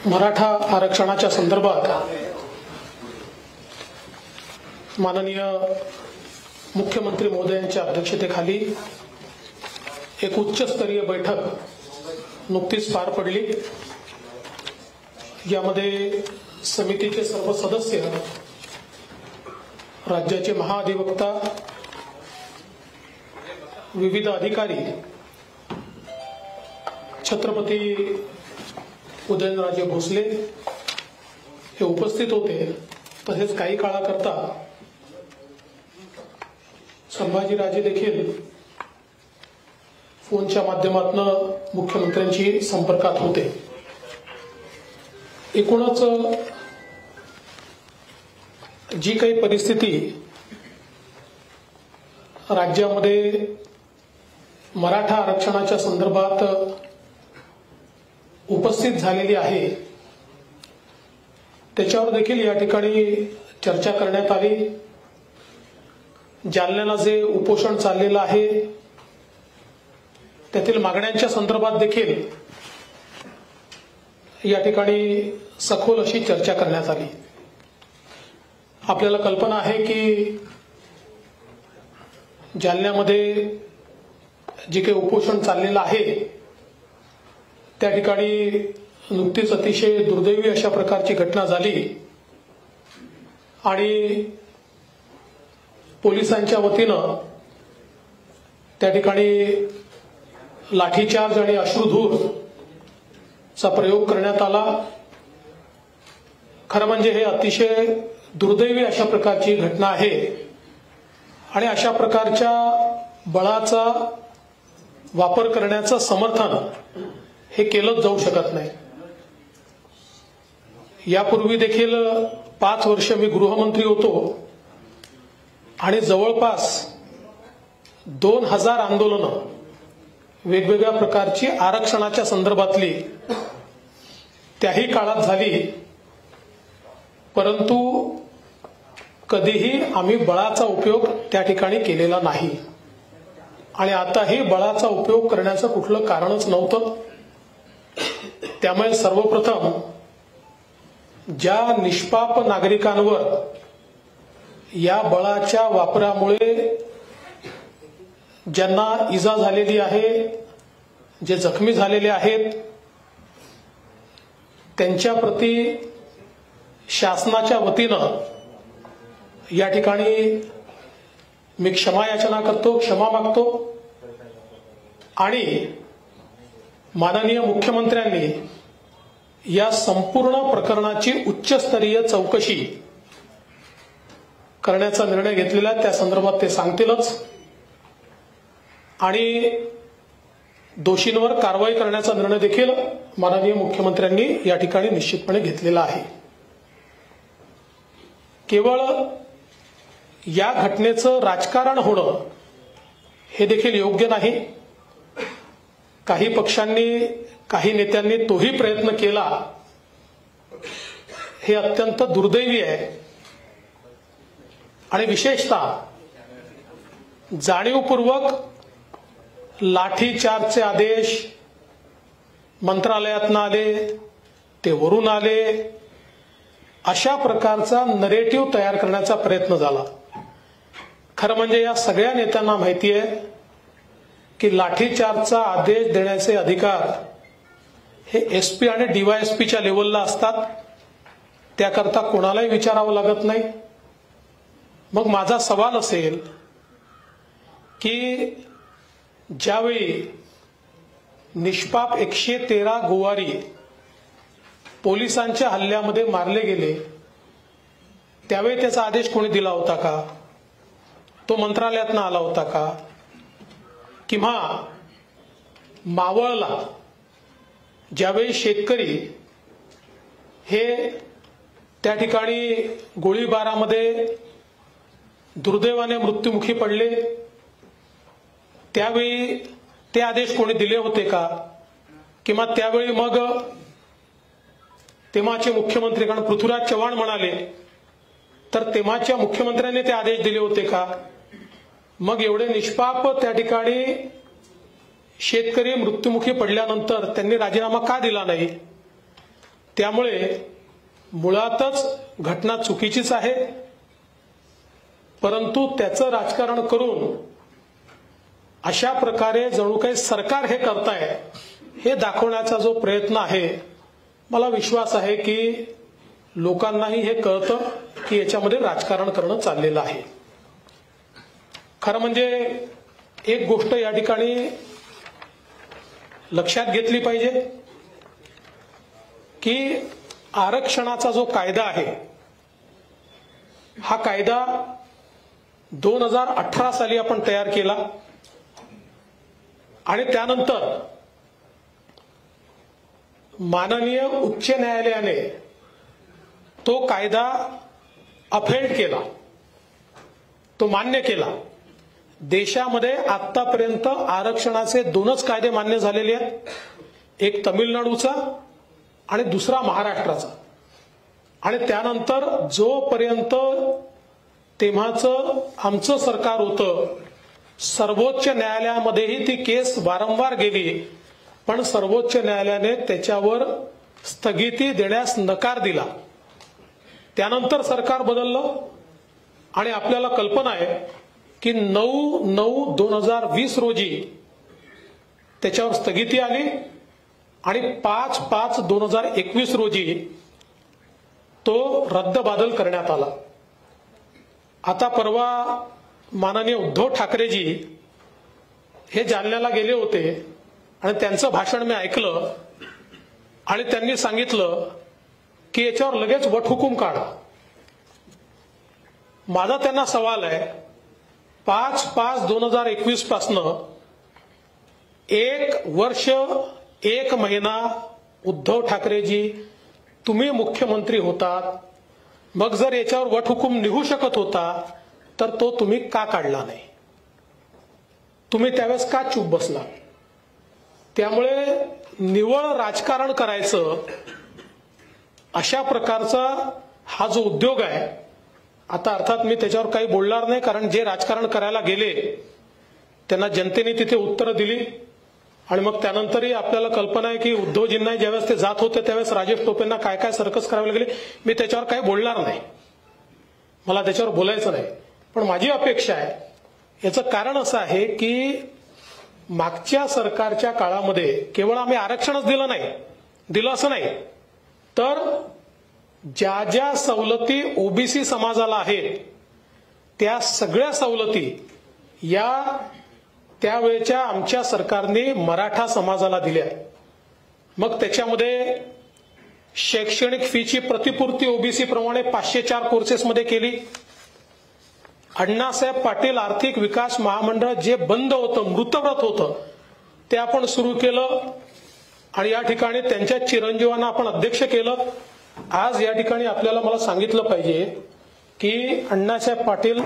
मराठा आरक्षणाच्या संदर्भात माननीय मुख्यमंत्री महोदयांच्या अध्यक्षतेखाली एक उच्चस्तरीय बैठक नुकतीच पार पडली। यामध्ये समितीचे सर्व सदस्य, राज्याचे महाअधिवक्ता, विविध अधिकारी, छत्रपती उदयनराजे भोसले हे उपस्थित होते। तसेच काही काळाकरता संभाजीराजे देखील फोनच्या माध्यमातून मुख्यमंत्र्यांशी संपर्कात होते। एकूणच जी काही परिस्थिती राज्यामध्ये मराठा आरक्षणाच्या संदर्भात उपस्थित झालेली आहे, त्याच्यावर देखील या ठिकाणी चर्चा करण्यात आली। जालन्याला जे उपोषण चाललेलं आहे त्यातील मागण्यांच्या संदर्भात देखील या ठिकाणी सखोल अशी चर्चा करण्यात आली। आपल्याला कल्पना आहे की जालन्यामध्ये जे काही उपोषण चाललेलं आहे त्या ठिकाणी नुकतीच अतिशय दुर्दैवी अशा प्रकारची घटना झाली आणि पोलिसांच्या वतीनं त्या ठिकाणी लाठीचार्ज आणि अश्रुधूर चा प्रयोग करण्यात आला। खरं म्हणजे हे अतिशय दुर्दैवी अशा प्रकारची घटना आहे आणि अशा प्रकारच्या बळाचा वापर करण्याचं समर्थन हे केलंच जाऊ शकत नाही। यापूर्वी देखील 5 वर्ष मी गृहमंत्री होतो आणि जवळपास 2000 आंदोलनं वेगवेगळ्या प्रकारची आरक्षणाच्या संदर्भातली त्याही काळात झाली, परंतु कधीही आम्ही बळाचा उपयोग त्या ठिकाणी केलेला नाही आणि आताही बळाचा उपयोग करण्याचं कुठलं कारणच नव्हतं। त्यामुळे सर्वप्रथम ज्या निष्पाप नागरिकांवर या बळाच्या वापरामुळे ज्यांना इजा झालेली आहे, जे जखमी झालेले आहेत, त्यांच्या प्रती शासनाच्या वतीनं या ठिकाणी मी क्षमा याचना करतो, क्षमा मागतो आणि माननीय मुख्यमंत्र्यांनी या संपूर्ण प्रकरणाची उच्चस्तरीय चौकशी करण्याचा निर्णय घेतलेला आहे। त्या संदर्भात ते सांगतीलच आणि दोषींवर कारवाई करण्याचा निर्णय देखील माननीय मुख्यमंत्र्यांनी या ठिकाणी निश्चितपणे घेतलेला आहे। केवळ या घटनेचं राजकारण होणं हे देखील योग्य नाही। काही पक्षांनी, काही नेत्यांनी तोही प्रयत्न केला, हे अत्यंत दुर्दैवी आहे आणि विशेषतः जाणीवपूर्वक लाठीचार्जचे आदेश मंत्रालयातून आले, ते वरून आले, अशा प्रकारचा नरेटिव्ह तयार करण्याचा प्रयत्न झाला। खरं म्हणजे या सगळ्या नेत्यांना माहिती आहे की लाठीचार्जचा आदेश देण्याचे अधिकार हे एसपी आणि डीवायएसपीच्या लेवलला असतात, त्याकरता कोणालाही विचारावं लागत नाही। मग माझा सवाल असेल की ज्यावेळी निष्पाप 113 गोवारी पोलिसांच्या हल्ल्यामध्ये मारले गेले त्यावेळी त्याचा आदेश कोणी दिला होता का? तो मंत्रालयातून आला होता का? किंवा मावळला ज्यावेळी शेतकरी हे त्या ठिकाणी गोळीबारामध्ये दुर्दैवाने मृत्युमुखी पडले त्यावेळी ते आदेश कोणी दिले होते का? किंवा त्यावेळी मग तेव्हाचे मुख्यमंत्री, कारण पृथ्वीराज चव्हाण म्हणाले, तर तेव्हाच्या मुख्यमंत्र्यांनी ते आदेश दिले होते का? मग एवढे निष्पाप त्या ठिकाणी शेतकरी मृत्युमुखी पडल्यानंतर त्यांनी राजीनामा का दिला नाही? त्यामुळे मुळातच घटना चुकीचीच आहे, परंतु त्याचं राजकारण करून अशा प्रकारे जणू काही सरकार हे करताय हे दाखवण्याचा जो प्रयत्न आहे, मला विश्वास आहे की लोकांनाही हे कळतं की याच्यामध्ये राजकारण करणं चाललेलं आहे. खरं म्हणजे एक गोष्ट या ठिकाणी लक्षात घेतली पाहिजे की आरक्षणाचा जो कायदा आहे, हा कायदा 2018 साली आपण तयार केला आणि त्यानंतर माननीय उच्च न्यायालयाने तो कायदा अफेल्ड केला, तो मान्य केला. देशामध्ये आतापर्यंत आरक्षणाचे 2च कायदे मान्य झालेले आहेत, एक तमिळनाडूचा आणि दुसरा महाराष्ट्राचा. आणि त्यानंतर जोपर्यंत तेव्हाचं आमचं सरकार होतं, सर्वोच्च न्यायालयामध्येही ती केस वारंवार गेली, पण सर्वोच्च न्यायालयाने त्याच्यावर स्थगिती देण्यास नकार दिला. त्यानंतर सरकार बदललं आणि आपल्याला कल्पना आहे की 9/9/2020 रोजी त्याच्यावर स्थगिती आली आणि 5/5/2021 रोजी तो रद्दबादल करण्यात आला. आता परवा माननीय उद्धव ठाकरेजी हे जालन्याला गेले होते आणि त्यांचं भाषण मी ऐकलं आणि त्यांनी सांगितलं की याच्यावर लगेच वटहुकूम काढा. माझा त्यांना सवाल आहे, 5/5/2021 पासनं 1 वर्ष 1 महिना उद्धव ठाकरेजी तुम्ही मुख्यमंत्री होतात, मग जर याच्यावर वटहुकूम निघू शकत होता तर तो तुम्ही का काढला नाही? तुम्ही त्यावेळेस का चूप बसला? त्यामुळे निव्वळ राजकारण करायचं अशा प्रकारचा हा जो उद्योग आहे, आता अर्थात मी त्याच्यावर काही बोलणार नाही, कारण जे राजकारण करायला गेले त्यांना जनतेने तिथे उत्तरं दिली आणि मग त्यानंतरही आपल्याला कल्पना आहे की उद्धवजींना ज्यावेळेस ते जात होते त्यावेळेस राजेश टोपेंना काय काय सर्कस करावे लागले. मी त्याच्यावर काही बोलणार नाही, मला त्याच्यावर बोलायचं नाही. पण माझी अपेक्षा आहे, याचं कारण असं आहे की मागच्या सरकारच्या काळामध्ये केवळ आम्ही आरक्षणच दिलं असं नाही, तर ज्या ज्या सवलती ओबीसी समाजाला आहेत त्या सगळ्या सवलती या त्यावेळेच्या आमच्या सरकारने मराठा समाजाला दिल्या. मग त्याच्यामध्ये शैक्षणिक फीची प्रतिपूर्ती ओबीसी प्रमाणे 504 कोर्सेसमध्ये केली. अण्णासाहेब पाटील आर्थिक विकास महामंडळ जे बंद होतं, मृतव्रत होतं, ते आपण सुरू केलं आणि या ठिकाणी त्यांच्या चिरंजीवांना आपण अध्यक्ष केलं. आज या ठिकाणी आपल्याला मला सांगितलं पाहिजे की अण्णासाहेब पाटील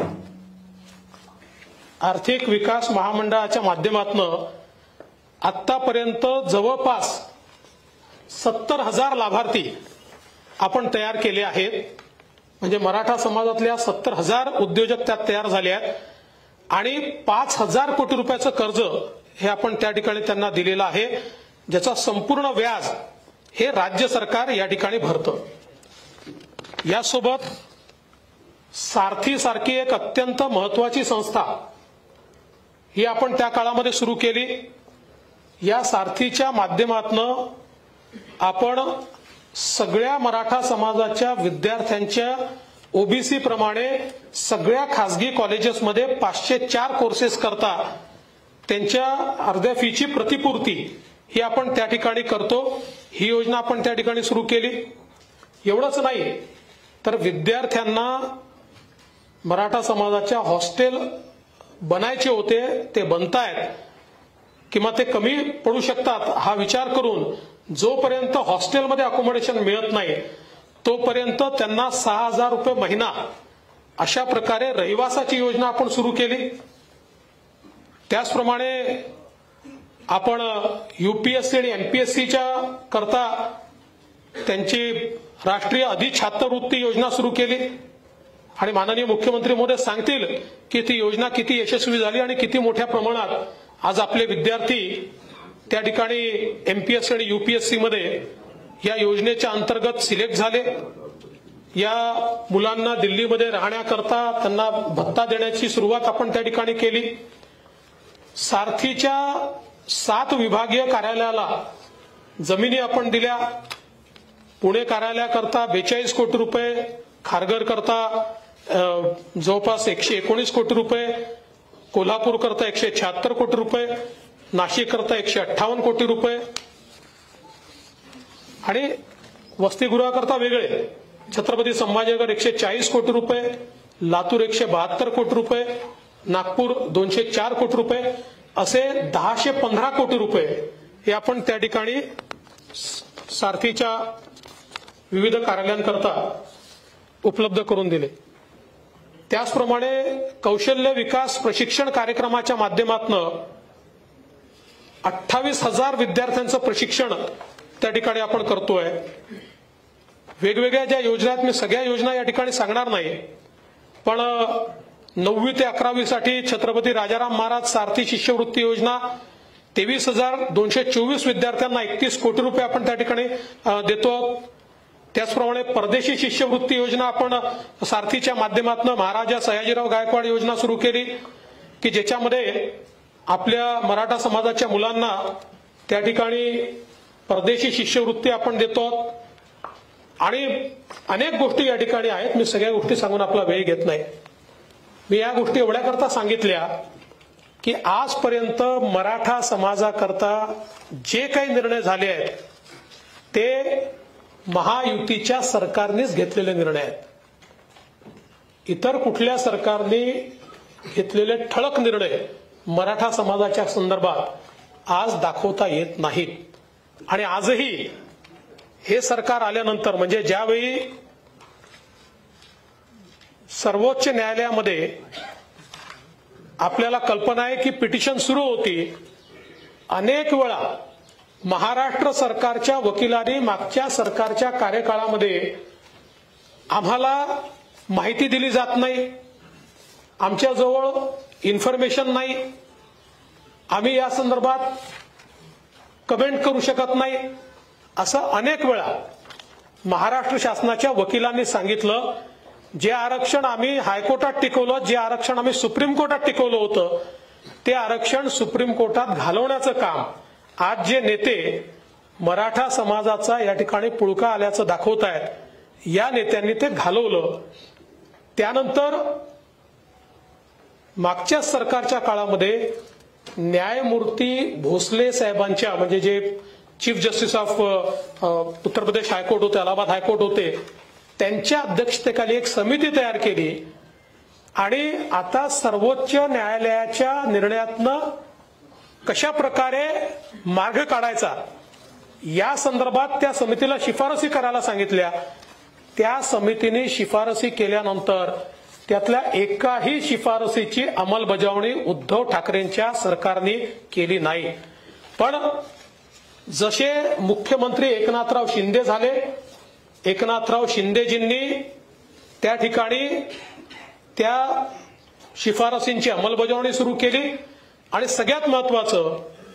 आर्थिक विकास महामंडळाच्या माध्यमातून आतापर्यंत जवळपास 70,000 लाभार्थी आपण तयार केले आहेत. म्हणजे मराठा समाजातल्या 70,000 उद्योजक त्यात तयार झाले आहेत आणि 5,000 कोटी रुपयाचं कर्ज हे आपण त्या ठिकाणी त्यांना दिलेलं आहे, ज्याचा संपूर्ण व्याज हे राज्य सरकार या ठिकाणी भरतं. यासोबत सारथी सारखी एक अत्यंत महत्वाची संस्था ही आपण त्या काळामध्ये सुरू केली. या सारथीच्या माध्यमातून आपण सगळ्या मराठा समाजाच्या विद्यार्थ्यांच्या ओबीसी प्रमाणे सगळ्या खासगी कॉलेजेसमध्ये 504 कोर्सेस करता त्यांच्या अर्ध्या फीची प्रतिपूर्ती ही आपण त्या ठिकाणी करतो. ही योजना आपण त्या ठिकाणी सुरू केली. एवढंच नाही तर विद्यार्थ्यांना मराठा समाजाच्या हॉस्टेल बनायचे होते, ते बनतायत किंवा ते कमी पडू शकतात हा विचार करून जोपर्यंत हॉस्टेलमध्ये अकोमोडेशन मिळत नाही तोपर्यंत त्यांना 6,000 रुपये महिना अशा प्रकारे रहिवासाची योजना आपण सुरू केली. त्याचप्रमाणे आपण यूपीएससी आणि एमपीएससीच्या करता त्यांची राष्ट्रीय अधिछात्रवृत्ती योजना सुरू केली आणि माननीय मुख्यमंत्री महोदय सांगतील की ती योजना किती यशस्वी झाली आणि किती मोठ्या प्रमाणात आज आपले विद्यार्थी त्या ठिकाणी एमपीएससी आणि यूपीएससी मध्ये या योजनेच्या अंतर्गत सिलेक्ट झाले। या मुलांना दिल्लीमध्ये राहण्याकरता त्यांना भत्ता देण्याची सुरुवात आपण त्या ठिकाणी केली। सारथीच्या 7 विभागीय कार्यालयाला जमिनी आपण दिल्या। पुणे कार्यालयाकरता 42 कोटी रुपये, खारघर करता जवळपास 119 कोटी रुपये, कोल्हापूर करता 176 कोटी रुपये, नाशिक करता 158 कोटी रुपये आणि वसतिगृहाकरता वेगळे छत्रपती संभाजीनगर 140 कोटी रुपये, लातूर 172 कोटी रुपये, नागपूर 204 कोटी रुपये असे 1015 कोटी रुपये हे आपण त्या ठिकाणी सारथीच्या विविध कार्यालयांकरता उपलब्ध करून दिले। त्याचप्रमाणे कौशल्य विकास प्रशिक्षण कार्यक्रमाच्या माध्यमातून 28,000 विद्यार्थ्यांचं प्रशिक्षण त्या ठिकाणी आपण करतोय। वेगवेगळ्या ज्या योजना आहेत, मी सगळ्या योजना या ठिकाणी सांगणार नाही, पण 9वी ते 11वी साठी छत्रपती राजाराम महाराज सारथी शिष्यवृत्ती योजना 23,224 विद्यार्थ्यांना 31 कोटी रुपये आपण त्या ठिकाणी देतो। त्याचप्रमाणे परदेशी शिष्यवृत्ती योजना आपण सारथीच्या माध्यमातून महाराजा सयाजीराव गायकवाड योजना सुरू केली की ज्याच्यामध्ये आपल्या मराठा समाजाच्या मुलांना त्या ठिकाणी परदेशी शिष्यवृत्ती आपण देतो आणि अनेक गोष्टी या ठिकाणी आहेत। मी सगळ्या गोष्टी सांगून आपला वेळ घेत नाही। मी या गोष्टी एवढ्याकरता सांगितल्या की आजपर्यंत मराठा समाजाकरता जे काही निर्णय झाले आहेत ते महायुतीच्या सरकारनेच घेतलेले निर्णय आहेत। इतर कुठल्या सरकारने घेतलेले ठळक निर्णय मराठा समाजाच्या संदर्भात आज दाखवता येत नाहीत। आणि आजही हे सरकार आल्यानंतर म्हणजे ज्यावेळी सर्वोच्च न्यायालयामध्ये आपल्याला कल्पना आहे की पिटिशन सुरू होती, अनेक वेळा महाराष्ट्र सरकारच्या वकिलांनी मागच्या सरकारच्या कार्यकाळामध्ये आम्हाला माहिती दिली जात नाही, आमच्याजवळ इन्फॉर्मेशन नाही, आम्ही या संदर्भात कमेंट करू शकत नाही, असं अनेक वेळा महाराष्ट्र शासनाच्या वकिलांनी सांगितलं। जे आरक्षण आम्ही हायकोर्टात टिकवलं, जे आरक्षण आम्ही सुप्रीम कोर्टात टिकवलं होतं, ते आरक्षण सुप्रीम कोर्टात घालवण्याचं काम आज जे नेते मराठा समाजाचा या ठिकाणी पुळका आल्याचं दाखवत आहेत, या नेत्यांनी ते घालवलं। त्यानंतर मागच्या सरकारच्या काळामध्ये न्यायमूर्ती भोसले साहेबांच्या म्हणजे जे chief justice of Uttar Pradesh high court होते, अलाहाबाद हायकोर्ट होते, त्यांच्या अध्यक्षतेखाली एक समिती तयार केली आणि आता सर्वोच्च न्यायालयाच्या निर्णयातनं कशा प्रकारे मार्ग काढायचा या संदर्भात त्या समितीला शिफारसी करायला सांगितल्या। त्या समितीने शिफारसी केल्यानंतर त्यातल्या एकाही शिफारसीची अंमलबजावणी उद्धव ठाकरेंच्या सरकारने केली नाही। पण जसे मुख्यमंत्री एकनाथराव शिंदे झाले, एकनाथराव शिंदेजींनी त्या ठिकाणी त्या शिफारसींची अंमलबजावणी सुरू केली आणि सगळ्यात महत्वाचं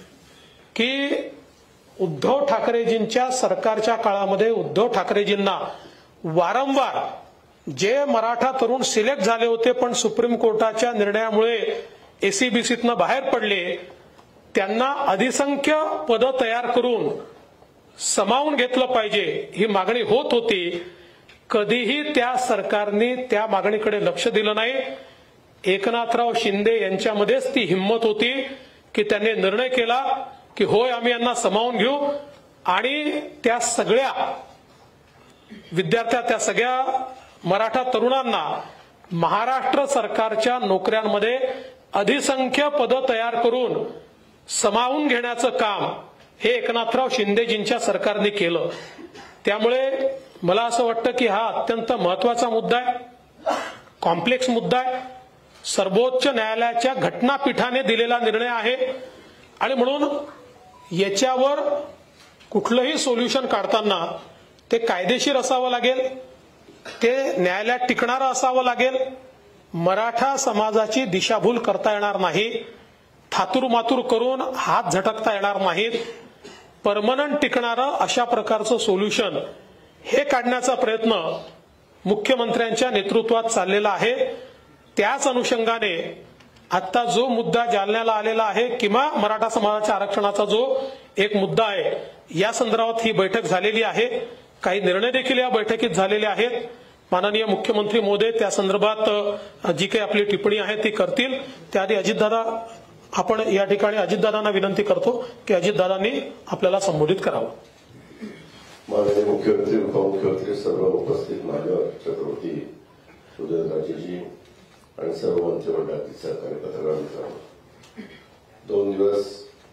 की उद्धव ठाकरेजींच्या सरकारच्या काळामध्ये उद्धव ठाकरेजींना वारंवार जे मराठा तरुण सिलेक्ट झाले होते पण सुप्रीम कोर्टाच्या निर्णयामुळे एसीबीसीतनं बाहेर पडले, त्यांना अधिसंख्य पद तयार करून समावून घेतलं पाहिजे ही मागणी होत होती। कधीही त्या सरकारने त्या मागणीकडे लक्ष दिलं नाही। एकनाथराव शिंदे यांच्यामध्येच ती हिंमत होती की त्यांनी निर्णय केला की होय आम्ही यांना समावून घेऊ आणि त्या सगळ्या विद्यार्थ्या त्या सगळ्या मराठा तरुणांना महाराष्ट्र सरकारच्या नोकऱ्यांमध्ये अधिसंख्य पद तयार करून समावून घेण्याचं काम हे एकनाथराव शिंदेजींच्या सरकारने केलं। त्यामुळे मला असं वाटतं की हा अत्यंत महत्वाचा मुद्दा आहे, कॉम्प्लेक्स मुद्दा आहे, सर्वोच्च न्यायालयाच्या घटनापीठाने दिलेला निर्णय आहे आणि म्हणून याच्यावर कुठलंही सोल्युशन काढताना ते कायदेशीर असावं लागेल, ते न्यायालयात टिकणारं असावं लागेल, मराठा समाजाची दिशाभूल करता येणार नाही, थातूर मातूर करून हात झटकता येणार नाहीत परमनंट टिकणारं अशा प्रकारचं सोल्युशन हे काढण्याचा प्रयत्न मुख्यमंत्र्यांच्या नेतृत्वात चाललेला आहे। त्याच अनुषंगाने आता जो मुद्दा जालन्याला आलेला आहे किंवा मराठा समाजाच्या आरक्षणाचा जो एक मुद्दा आहे, या संदर्भात ही बैठक झालेली आहे। काही निर्णय देखील या बैठकीत झालेले आहेत। माननीय मुख्यमंत्री महोदय त्या संदर्भात जी काही आपली टिप्पणी आहे ती करतील। त्याआधी अजितदादा, आपण या ठिकाणी अजितदादांना विनंती करतो की अजितदादांनी आपल्याला संबोधित करावं। माननीय मुख्यमंत्री, उपमुख्यमंत्री, सर्व उपस्थित मान्यवर, छत्रपती उदयनराजेजी आणि सर्व मंत्रिमंडळातील सहकारी पत्रकार मित्रांनो, 2 दिवस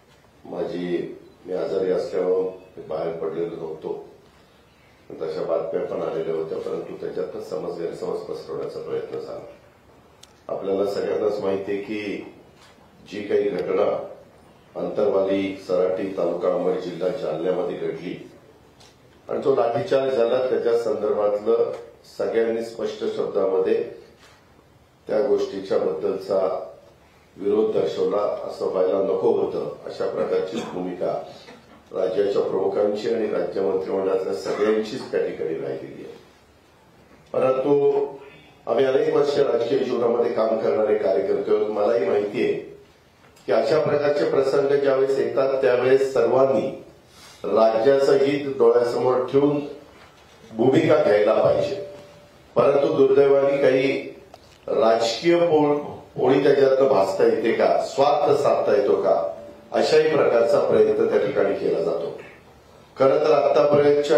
मी आजारी असल्यामुळे बाहेर पडलेलो नव्हतो। तशा बातम्या पण आलेल्या होत्या, परंतु त्याच्यातच गैरसमज पसरवण्याचा प्रयत्न झाला। आपल्याला सगळ्यांनाच माहिती आहे की जी काही घटना अंतरवाली सराटी तालुका अंबड जिल्हा जालन्यामध्ये घडली आणि जो लाठीचार्ज झाला, त्याच्या संदर्भातलं सगळ्यांनी स्पष्ट शब्दामध्ये त्या गोष्टीच्या बद्दलचा विरोध दर्शवला। असं व्हायला नको होतं, अशा प्रकारची भूमिका राज्याच्या प्रमुखांची आणि राज्य मंत्रिमंडळातल्या सगळ्यांचीच त्या ठिकाणी राहिलेली आहे। परंतु आम्ही अनेक वर्ष राजकीय जीवनामध्ये काम करणारे कार्यकर्ते आहोत। मलाही माहिती आहे की अशा प्रकारचे प्रसंग ज्यावेळेस येतात त्यावेळेस सर्वांनी राज्याचं हित डोळ्यासमोर ठेवून भूमिका घ्यायला पाहिजे। परंतु दुर्दैवाने काही राजकीय पोळी त्याच्यातनं भासता येते का, स्वार्थ साधता येतो का, अशाही प्रकारचा प्रयत्न त्या ठिकाणी केला जातो। खरं तर आतापर्यंतच्या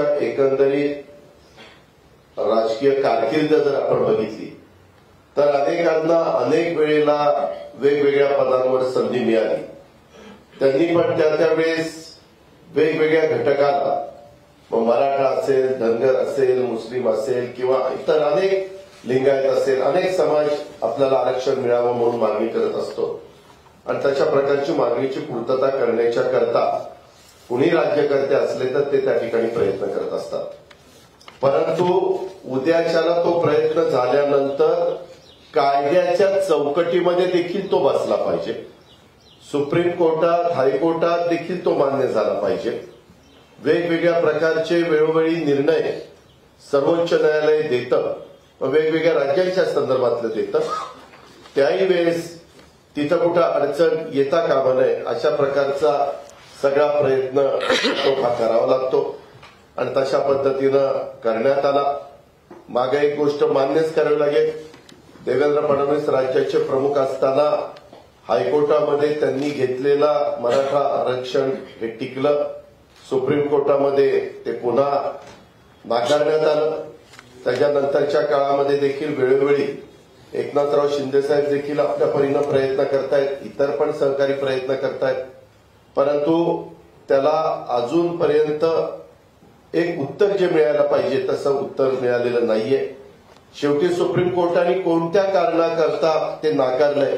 एकंदरीत राजकीय कारकीर्द जर आपण बघितली तर अनेकांना अनेक वेळेला वेगवेगळ्या पदांवर संधी मिळाली। त्यांनी पण त्यावेळेस वेगवेगळ्या घटकाला, मराठा असेल, धनगर असेल, मुस्लिम असेल किंवा इतर अनेक लिंगायत असेल, अनेक समाज आपल्याला आरक्षण मिळावं म्हणून मागणी करत असतो आणि तशा प्रकारची मागणीची पूर्तता करण्याच्या करता कुणी राज्यकर्ते असले तर ते त्या ठिकाणी प्रयत्न करत असतात। परंतु उद्याच्याला तो प्रयत्न झाल्यानंतर कायद्याच्या चौकटीमध्ये देखील तो बसला पाहिजे। सुप्रीम कोर्टात, हायकोर्टात देखील तो मान्य झाला पाहिजे। वेगवेगळ्या प्रकारचे वेळोवेळी निर्णय सर्वोच्च न्यायालय देतं, वेगवेगळ्या राज्यांच्या संदर्भातलं देतं, त्याही वेळेस तिथं कुठं अडचण येता कामा नये अशा प्रकारचा सगळा प्रयत्न तो करावा लागतो आणि तशा पद्धतीनं करण्यात आला। मागे एक गोष्ट मान्यच करावी लागेल, देवेंद्र फडणवीस राज्याचे प्रमुख असताना हायकोर्टामध्ये त्यांनी घेतलेला मराठा आरक्षण हे टिकलं। सुप्रीम कोर्टामध्ये ते पुन्हा नाकारण्यात आलं। त्याच्यानंतरच्या काळामध्ये देखील वेळोवेळी एकनाथराव शिंदेसाहेब देखील आपल्या परीनं प्रयत्न करतायत, इतर पण सहकारी प्रयत्न करतायत, परंतु त्याला अजूनपर्यंत एक उत्तर जे मिळायला पाहिजे तसं उत्तर मिळालेलं नाहीये। शेवटी सुप्रीम कोर्टाने कोणत्या कारणाकरता ते नाकारलंय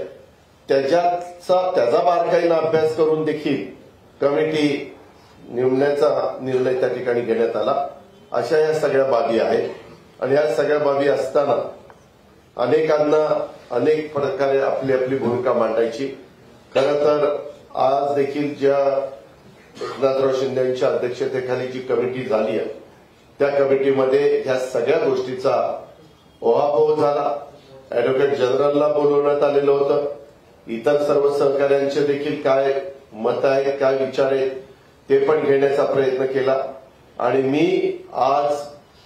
त्याचा बारकाईनं अभ्यास करून देखील कमिटी नेमण्याचा निर्णय त्या ठिकाणी घेण्यात आला। अशा या सगळ्या बाबी आहेत आणि या सगळ्या बाबी असताना अनेकांना अनेक प्रकारे आपली आपली भूमिका मांडायची। खरं तर आज देखील ज्या एकनाथराव शिंदेच्या अध्यक्षतेखाली जी कमिटी झाली आहे त्या कमिटीमध्ये ह्या सगळ्या गोष्टीचा ओहापोह झाला। अॅडव्होकेट जनरलला बोलवण्यात आलेलं होतं, इतर सर्व सहकाऱ्यांचे देखील काय मत आहेत, काय विचार आहेत ते पण घेण्याचा प्रयत्न केला आणि मी आज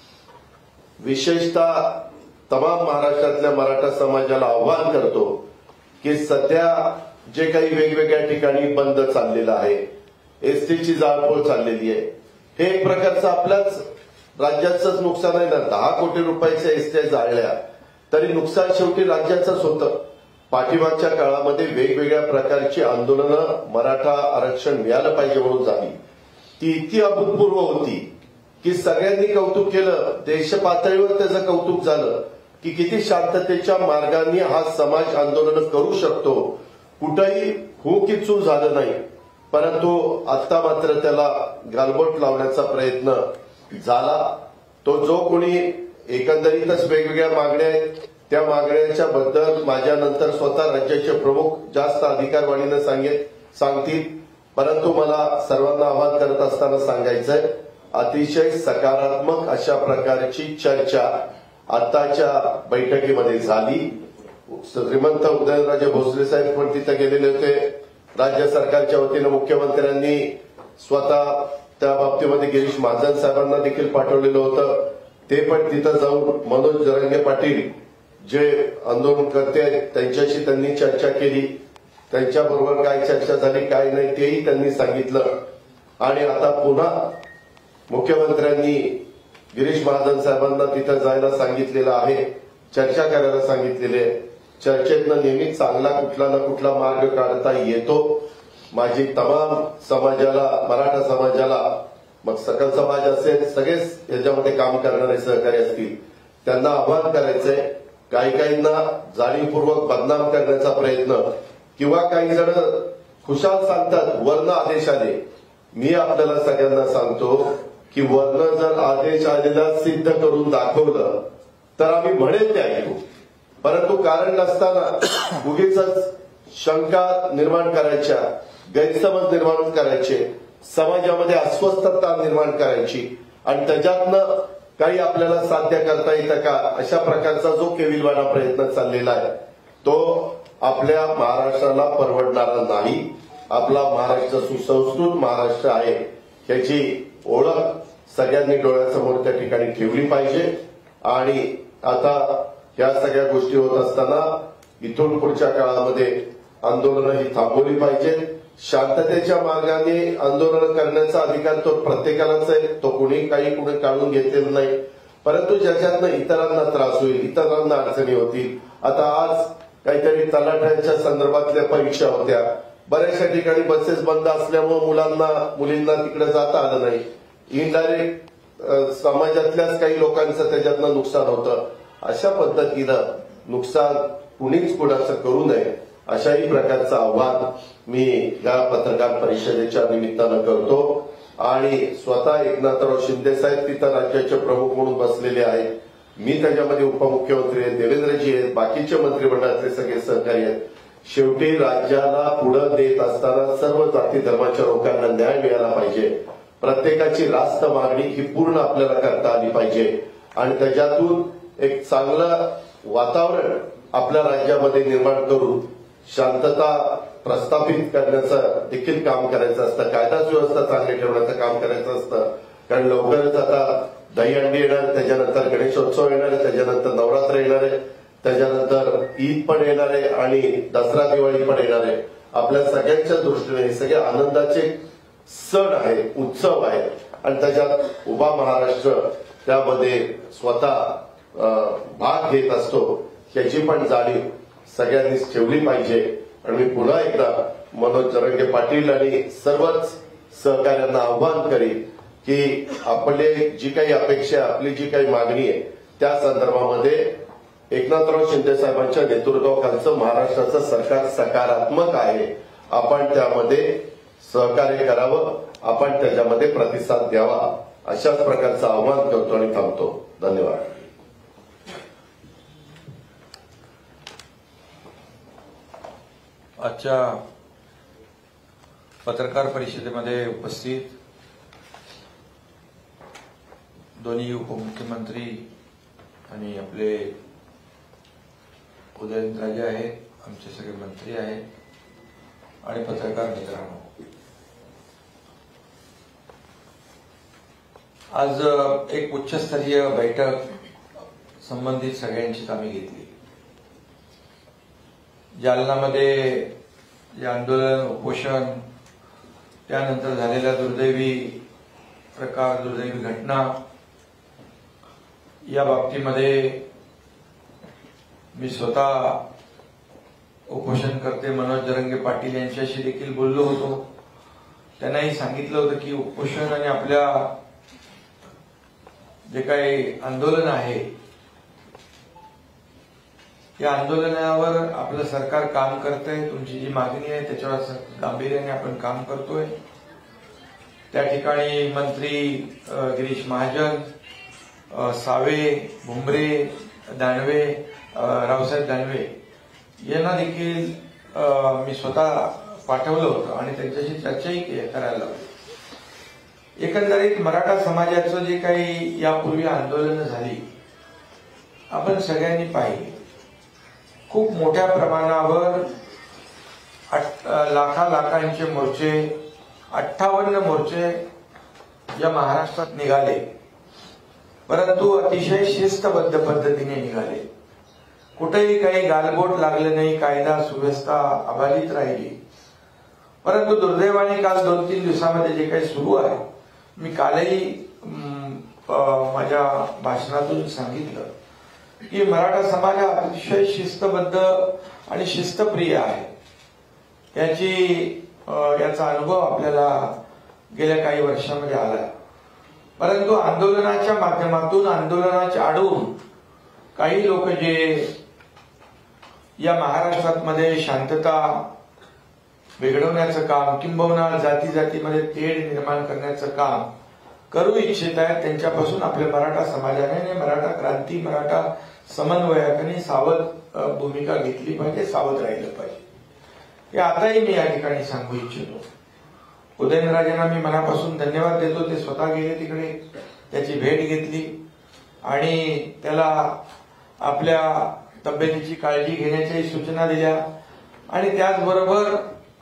विशेषतः तमाम महाराष्ट्रातल्या मराठा समाजाला आव्हान करतो की सध्या जे काही वेगवेगळ्या ठिकाणी बंद चाललेला आहे, एसटीची जाळपोळ चाललेली आहे, हे एक प्रकारचं आपल्याच राज्याचंच नुकसान आहे ना। 10 कोटी रुपयाच्या एसट्या जाळल्या तरी नुकसान शेवटी राज्याचंच होतं। पाठीमागच्या काळामध्ये वेगवेगळ्या प्रकारची आंदोलनं मराठा आरक्षण मिळालं पाहिजे म्हणून झाली, ती इतकी अभूतपूर्व होती की सगळ्यांनी कौतुक केलं, देश पातळीवर त्याचं कौतुक झालं की किती शांततेच्या मार्गाने हा समाज आंदोलन करू शकतो, कुठंही हू की चू झालं नाही। परंतु आता मात्र त्याला गालबोट लावण्याचा प्रयत्न झाला। तो जो कोणी एकंदरीतच वेगवेगळ्या मागण्या आहेत त्या मागण्यांच्या बद्दल माझ्यानंतर स्वतः राज्याचे प्रमुख जास्त अधिकारवाणीनं सांगतील, परंतु मला सर्वांना आवाहन करत असताना सांगायचंय, अतिशय सकारात्मक अशा प्रकारची चर्चा आताच्या बैठकीमध्ये झाली. श्रीमंत उदयनराजे भोसले साहेब पण तिथे गेलेले होते. राज्य सरकारच्या वतीनं मुख्यमंत्र्यांनी स्वतः त्या बाबतीमध्ये गिरीश महाजन साहेबांना देखील पाठवलेलं होतं. ते पण तिथं जाऊन मनोज जरांगे पाटील जे आंदोलनकर्ते आहेत त्यांच्याशी त्यांनी चर्चा केली. त्यांच्याबरोबर काय चर्चा झाली काय नाही तेही त्यांनी सांगितलं. आणि आता पुन्हा मुख्यमंत्र्यांनी गिरीश महाजन साहेबांना तिथं जायला सांगितलेलं आहे, चर्चा करायला सांगितलेली आहे. चर्चेतनं नेहमी चांगला कुठला ना कुठला मार्ग काढता येतो. माझी तमाम समाजाला, मराठा समाजाला, मग सकल समाज असेल, सगळेच याच्यामध्ये काम करणारे सहकारी असतील, त्यांना आवाहन करायचंय. काहींना जाणीवपूर्वक बदनाम करण्याचा प्रयत्न किंवा काही जण खुशाल सांगतात वर्ण आदेश आले. मी आपल्याला सगळ्यांना सांगतो की वर्ण जर आदेश आलेला सिद्ध करून दाखवलं तर आम्ही म्हणेल ते ऐकू. परंतु कारण नसताना उगीच शंका निर्माण करायच्या, गैरसमज निर्माण करायचे, समाजामध्ये अस्वस्थता निर्माण करायची आणि त्याच्यातनं काही आपल्याला साध्य करता येतं का, अशा प्रकारचा जो केविलवाणा प्रयत्न चाललेला आहे तो आपल्या महाराष्ट्राला परवडणारा नाही. आपला महाराष्ट्र सुसंस्कृत महाराष्ट्र आहे याची ओळख सगळ्यांनी डोळ्यासमोर त्या ठिकाणी ठेवली पाहिजे. आणि आता या सगळ्या गोष्टी होत असताना इथून पुढच्या काळामध्ये आंदोलनं ही थांबवली पाहिजेत. शांततेच्या मार्गाने आंदोलन करण्याचा अधिकार तो प्रत्येकालाच आहे, तो कुणी काढून घेतलेला नाही. परंतु ज्याच्यातनं इतरांना त्रास होईल, इतरांना अडचणी होतील. आता आज काहीतरी तलाठ्यांच्या संदर्भातल्या परीक्षा होत्या, बऱ्याचशा ठिकाणी बसेस बंद असल्यामुळे मुलींना तिकडे जाता आलं नाही. इनडायरेक्ट समाजातल्याच काही लोकांचं त्याच्यातनं नुकसान होतं. अशा पद्धतीनं नुकसान कुणीच कुणाचं करू नये अशाही प्रकारचं आव्हान मी या पत्रकार परिषदेच्या निमित्तानं करतो. आणि स्वतः एकनाथराव शिंदे साहेब तिथं राज्याचे प्रमुख म्हणून बसलेले आहेत. मी त्याच्यामध्ये उपमुख्यमंत्री आहेत, देवेंद्रजी आहेत, बाकीचे मंत्रिमंडळातले सगळे सहकारी आहेत. शेवटी राज्याला पुढे देत असताना सर्व जाती धर्माच्या लोकांना न्याय मिळाला पाहिजे. प्रत्येकाची रास्त मागणी ही पूर्ण आपल्याला करता आली पाहिजे आणि त्याच्यातून एक चांगलं वातावरण आपल्या राज्यामध्ये निर्माण करून शांतता प्रस्थापित करण्याचं देखील काम करायचं असतं. कायदा सुव्यवस्था चांगली ठेवण्याचं काम करायचं असतं. कारण लवकरच आता दहीहंडी येणार, त्याच्यानंतर गणेशोत्सव येणार आहे, त्याच्यानंतर नवरात्र येणार आहे, त्याच्यानंतर ईद पण येणार आहे आणि दसरा दिवाळी पण येणार आहे. आपल्या सगळ्यांच्या दृष्टीने हे सगळे आनंदाचे सण आहे, उत्सव आहे आणि त्याच्यात उभा महाराष्ट्र त्यामध्ये स्वतः भाग घेत असतो याची पण जाणीव सगळ्यांनीच ठेवली पाहिजे. आणि मी पुन्हा एकदा मनोज जरांगे पाटील आणि सर्वच सहकाऱ्यांना आव्हान करीन की आपले जी काही अपेक्षा, आपली जी काही मागणी आहे त्या संदर्भामध्ये एकनाथराव शिंदे साहेबांच्या नेतृत्वाखालचं महाराष्ट्राचं सरकार सकारात्मक आहे. आपण त्यामध्ये सहकार्य करावं, आपण त्याच्यामध्ये प्रतिसाद द्यावा अशाच प्रकारचं आव्हान करतो आणि थांबतो. धन्यवाद. आजच्या पत्रकार परिषदेमध्ये उपस्थित दोन्ही उपमुख्यमंत्री आणि आपले उदयनराजे आहेत, आमचे सगळे मंत्री आहेत आणि पत्रकार मित्रांनो, आज एक उच्चस्तरीय बैठक संबंधित सगळ्यांचीच आम्ही घेतली. जालनामध्ये जे आंदोलन, उपोषण, त्यानंतर झालेल्या दुर्दैवी प्रकार, दुर्दैवी घटना, या बाबतीमध्ये मी स्वतः उपोषणकर्ते मनोज जरांगे पाटील यांच्याशी देखील बोललो होतो. त्यांनाही सांगितलं होतं की उपोषण आणि आपल्या जे काही आंदोलन आहे या आंदोलनावर आपलं सरकार काम करतंय. तुमची जी मागणी आहे त्याच्यावर गांभीर्याने आपण काम करतोय. त्या ठिकाणी मंत्री गिरीश महाजन, सावे, भुमरे, दानवे, रावसाहेब दानवे यांना देखील मी स्वतः पाठवलं होतं आणि त्यांच्याशी चर्चाही करायला लावली। एकंदरीत मराठा समाजाचं जे काही यापूर्वी आंदोलनं झाली आपण सगळ्यांनी पाहिली। खूप मोठ्या प्रमाणावर लाखांचे मोर्चे 58 मोर्चे या महाराष्ट्रात निघाले, परंतु अतिशय शिस्तबद्ध पद्धतीने निघाले। कुठेही काही गालबोट लागले नाही, कायदा सुव्यवस्था अबाधित राहिली। परंतु दुर्दैवाने काल 2-3 दिवसामध्ये जे काही सुरू आहे, मी कालही माझ्या भाषणातून सांगितलं की मराठा समाज हा अतिशय शिस्तबद्ध आणि शिस्तप्रिय आहे। याचा अनुभव आपल्याला गेल्या काही वर्षांमध्ये आला। परंतु आंदोलनाच्या माध्यमातून, आंदोलनाच्या आडून काही लोक जे या महाराष्ट्रामध्ये शांतता बिघडवण्याचं काम किंबहुना जातीमध्ये तेढ निर्माण करण्याचं काम करू इच्छित आहेत, त्यांच्यापासून आपल्या मराठा समाजाने, मराठा क्रांती, मराठा समन्वयकांनी सावध भूमिका घेतली पाहिजे, सावध राहिलं पाहिजे। हे आताही मी या ठिकाणी सांगू इच्छितो। उदयनराजेंना मी मनापासून धन्यवाद देतो, ते स्वतः गेले तिकडे, त्याची भेट घेतली आणि त्याला आपल्या तब्येतीची काळजी घेण्याच्याही सूचना दिल्या आणि त्याचबरोबर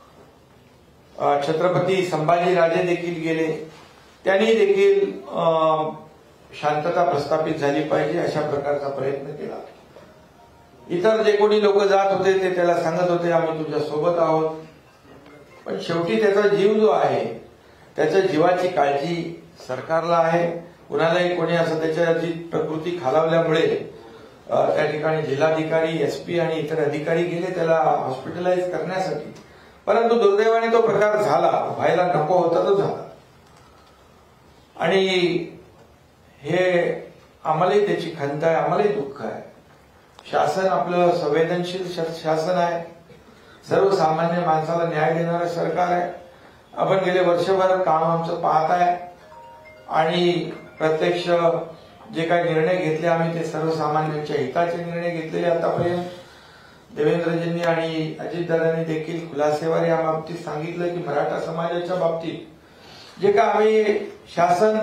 छत्रपती संभाजीराजे देखील गेले, त्यांनी देखील शांतता प्रस्थापित झाली पाहिजे अशा प्रकारचा प्रयत्न केला। इतर जे कोणी लोक जात होते ते त्याला सांगत होते आम्ही तुझ्या सोबत आहोत, पण शेवटी त्याचा जीव जो आहे, त्याच्या जीवाची काळजी सरकारला आहे। कुणालाही कोणी असं त्याची प्रकृती खालावल्यामुळे त्या ठिकाणी जिल्हाधिकारी, एसपी आणि इतर अधिकारी गेले त्याला हॉस्पिटलाइज करण्यासाठी, परंतु दुर्दैवाने तो प्रकार झाला, व्हायला नको होता तो झाला आणि हे आम्हालाही त्याची खंत आहे, आम्हालाही दुःख आहे। शासन आपलं संवेदनशील शासन आहे, सर्वसामान्य माणसाला न्याय देणारं सरकार आहे। आपण गेले वर्षभर काम आमचं पाहत आहे आणि प्रत्यक्ष जे काही निर्णय घेतले आम्ही ते सर्वसामान्यांच्या हिताचे निर्णय घेतलेले आतापर्यंत। देवेंद्रजींनी आणि अजितदादांनी देखील खुलासेवार या बाबतीत सांगितलं की मराठा समाजाच्या बाबतीत जे काय आम्ही शासन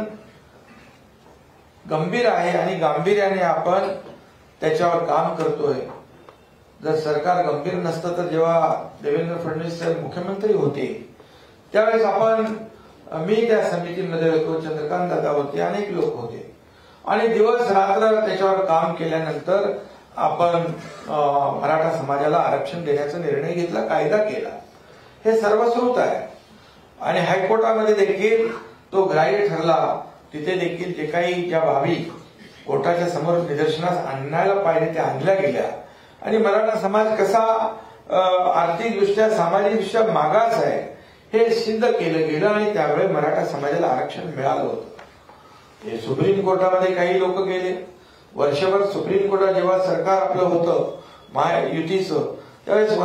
गंभीर आहे आणि गांभीर्याने आपण त्याच्यावर काम करतोय। जर सरकार गंभीर नसतं तर जेव्हा देवेंद्र फडणवीस साहेब मुख्यमंत्री होते त्यावेळेस मी त्या समितीमध्ये होतो, चंद्रकांत दादा होते, अनेक लोक होते आणि दिवस रात्र त्याच्यावर काम केल्यानंतर आपण मराठा समाजाला आरक्षण देण्याचा निर्णय घेतला, कायदा केला। हे सर्वश्रुत आहे आणि हायकोर्टामध्ये देखील तो ग्राह्य ठरला। तिथे देखील जे काही ज्या बाबी कोर्टाच्या समोर निदर्शनास आणायला पाहिजे त्या आणल्या गेल्या आणि मराठा समाज कसा आर्थिकदृष्ट्या, सामाजिकदृष्ट्या मागास आहे हे सिद्ध केलं गेलं आणि त्यावेळी मराठा समाजाला आरक्षण मिळालं होतं। हे सुप्रीम कोर्टामध्ये काही लोक गेले, वर्षभर सुप्रीम कोर्टात जेव्हा सरकार आपलं होतं महायुतीचं त्यावेळेस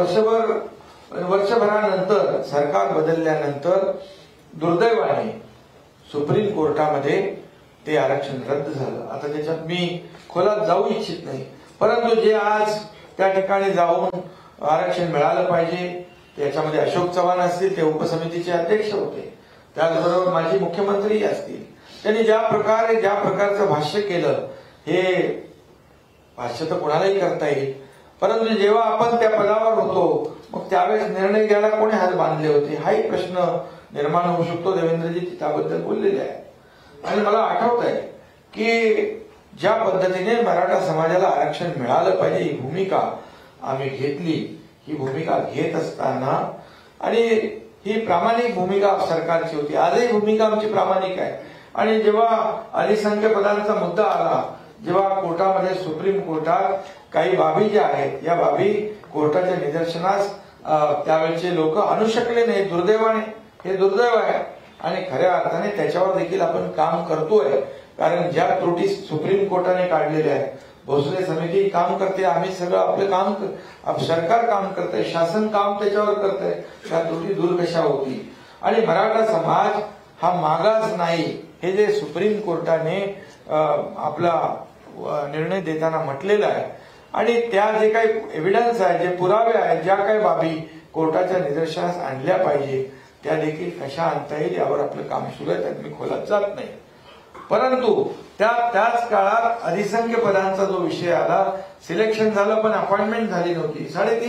वर्षभरानंतर सरकार बदलल्यानंतर दुर्दैवाने सुप्रीम कोर्टामध्ये ते आरक्षण रद्द झालं। आता त्याच्यात मी खोलात जाऊ इच्छित नाही, परंतु जे आज त्या ठिकाणी जाऊन आरक्षण मिळालं पाहिजे त्याच्यामध्ये अशोक चव्हाण असतील, ते उपसमितीचे अध्यक्ष होते, त्याचबरोबर माजी मुख्यमंत्री असतील, त्यांनी ज्या प्रकारचं भाष्य केलं हे भाष्य तर कोणालाही करता येईल, परंतु जेव्हा आपण त्या पदावर होतो मग त्यावेळेस निर्णय घ्यायला कोणी हात बांधले होते हाही प्रश्न निर्माण होऊ शकतो। देवेंद्रजी त्याबद्दल बोललेले आहे आणि मला आठवत आहे की ज्या पद्धतीने मराठा समाजाला आरक्षण मिळालं पाहिजे ही भूमिका आम्ही घेतली, ही भूमिका घेत असताना आणि ही प्रामाणिक भूमिका सरकारची होती, आजही भूमिका आमची प्रामाणिक आहे। आणि जेव्हा अनिसंख्य पदांचा मुद्दा आला, जेव्हा कोर्टामध्ये सुप्रीम कोर्टात काही बाबी ज्या आहेत या बाबी कोर्टाच्या निदर्शनास त्यावेळेचे लोक आणू शकले नाही, दुर्दैवाने हे दुर्दैव आहे आणि खऱ्या अर्थाने त्याच्यावर देखील आपण काम करतोय, कारण ज्या त्रुटी सुप्रीम कोर्टाने काढलेल्या आहेत, भोसले समिती काम करते, आम्ही सगळं आपलं काम, सरकार काम करतंय, शासन काम त्याच्यावर करतंय, त्या त्रुटी दूर कशा होती आणि मराठा समाज हा मागास नाही हे जे सुप्रीम कोर्टाने आपला निर्णय देताना म्हटलेलं आहे आणि त्या जे काही एव्हिडन्स आहे, जे पुरावे आहेत, ज्या काही बाबी कोर्टाच्या निदर्शनास आणल्या पाहिजे, त्या देखील कशा आणता येईल यावर आपलं काम सुरू आहे, त्यात मी खोलात जात नाही. परंतु त्याच काळात अधिसंख्य पदांचा जो विषय आला, सिलेक्शन झालं पण अपॉइंटमेंट झाली नव्हती.